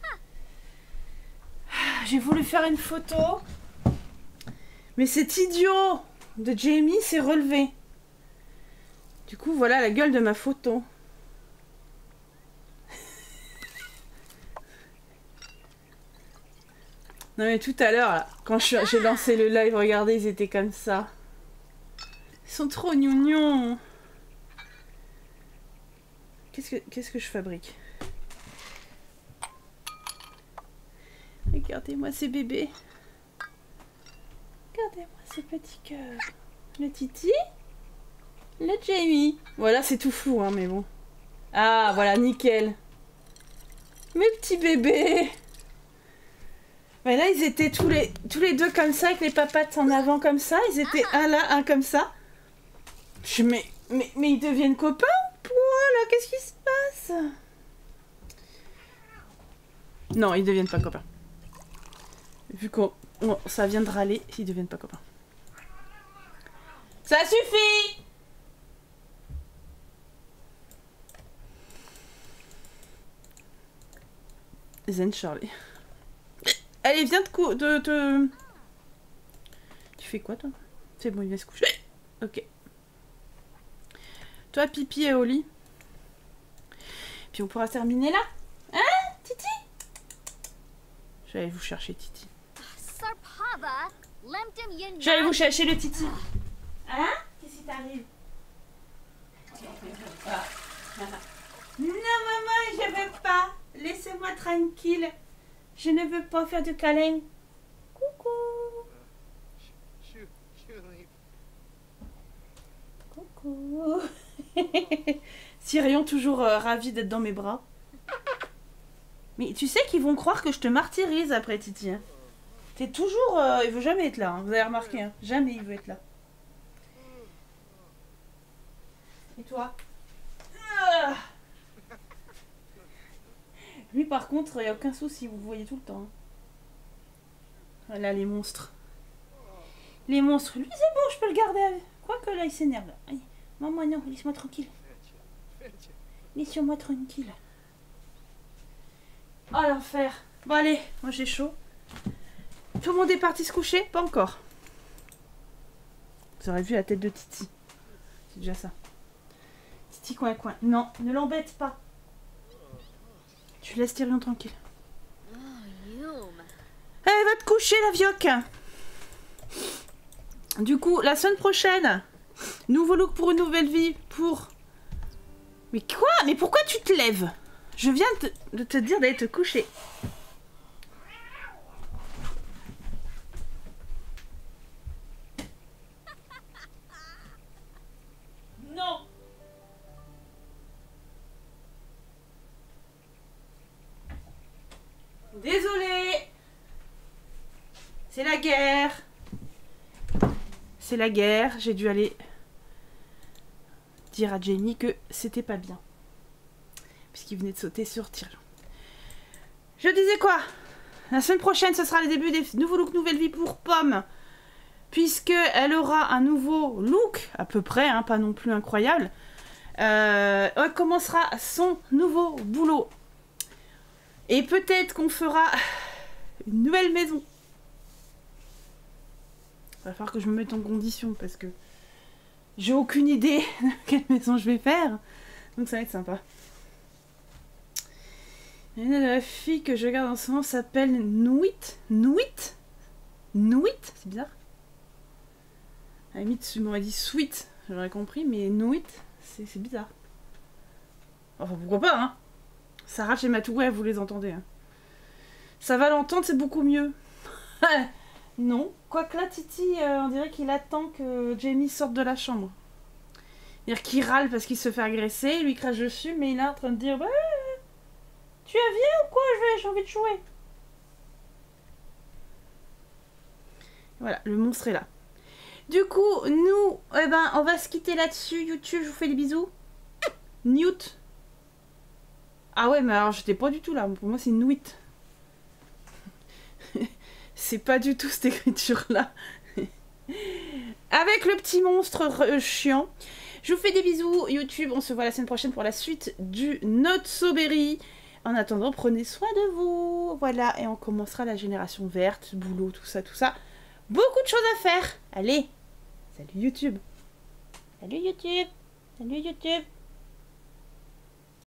J'ai voulu faire une photo. Mais cet idiot de Jamie s'est relevé. Du coup, voilà la gueule de ma photo. Non mais tout à l'heure, là, quand j'ai lancé le live, regardez, ils étaient comme ça. Ils sont trop gnognons. Qu'est-ce que, qu'est-ce que je fabrique? Regardez-moi ces bébés. Regardez-moi ces petits cœurs. Le Titi. Le Jamie. Voilà, c'est tout flou, hein, mais bon. Ah, voilà, nickel. Mes petits bébés. Mais là, ils étaient tous les, tous les deux comme ça, avec les papates en avant comme ça. Ils étaient un là, un comme ça. Je, mais, mais, mais ils deviennent copains ou quoi, là? Qu'est-ce qui se passe? Non, ils deviennent pas copains. Vu qu'on on, ça vient de râler, ils deviennent pas copains. Ça suffit! Zen Charlie. Allez, viens de, de, de... Tu fais quoi, toi? C'est bon, il vient se coucher. Ok. Toi, Pipi et Oli. Puis on pourra terminer là. Hein, Titi? Je vais aller vous chercher, Titi. Je vais aller vous chercher le Titi. Hein? Qu'est-ce qui t'arrive? Non, maman, je veux pas. Laissez-moi tranquille. Je ne veux pas faire de câlin. Coucou. Coucou. Tyrion toujours euh, ravi d'être dans mes bras. Mais tu sais qu'ils vont croire que je te martyrise après, Titi. Hein. T'es toujours... Euh, il veut jamais être là, hein. Vous avez remarqué. Hein. Jamais il veut être là. Et toi? ah Lui, par contre, il n'y a aucun souci, vous voyez tout le temps. Voilà, les monstres. Les monstres. Lui, c'est bon, je peux le garder. Quoique là, il s'énerve. Maman, non, laisse-moi tranquille. Laisse-moi tranquille. Oh, l'enfer. Bon, allez, moi j'ai chaud. Tout le monde est parti se coucher? Pas encore. Vous aurez vu la tête de Titi. C'est déjà ça. Titi coin coin. Non, ne l'embête pas. Tu laisses Tyrion tranquille. Allez, va te coucher, la vioque. Du coup, la semaine prochaine, nouveau look pour une nouvelle vie pour... Mais quoi? Mais pourquoi tu te lèves? Je viens de te, de te dire d'aller te coucher. Non. Désolée. C'est la guerre. C'est la guerre. J'ai dû aller dire à Jamie que c'était pas bien. Puisqu'il venait de sauter sur Tyrion. Je disais quoi? La semaine prochaine, ce sera le début des nouveaux looks Nouvelle Vie pour Pomme. Puisqu'elle aura un nouveau look, à peu près, hein, pas non plus incroyable. Euh, elle commencera son nouveau boulot. Et peut-être qu'on fera une nouvelle maison. va falloir que je me mette en condition parce que j'ai aucune idée de quelle maison je vais faire. Donc ça va être sympa. Et la fille que je regarde en ce moment s'appelle Nuit. Nuit Nuit, c'est bizarre. À la limite, tu m'aurais dit Sweet, j'aurais compris, mais Nuit, c'est bizarre. Enfin, pourquoi pas, hein. Sarah chez Matou, ouais, vous les entendez. Hein. Ça va l'entendre, c'est beaucoup mieux. Non. Quoique là, Titi, euh, on dirait qu'il attend que Jamie sorte de la chambre. C'est-à-dire qu'il râle parce qu'il se fait agresser, lui crache dessus, mais il est en train de dire bah, tu viens ou quoi? J'ai envie de jouer. Voilà, le monstre est là. Du coup, nous, eh ben, on va se quitter là-dessus. YouTube, je vous fais des bisous. Newt. Ah ouais, mais alors j'étais pas du tout là. Pour moi, c'est Nuit. C'est pas du tout cette écriture-là. Avec le petit monstre chiant. Je vous fais des bisous. YouTube, on se voit la semaine prochaine pour la suite du Not So Berry. En attendant, prenez soin de vous. Voilà, et on commencera la génération verte, boulot, tout ça, tout ça. Beaucoup de choses à faire. Allez, salut YouTube. Salut YouTube. Salut YouTube.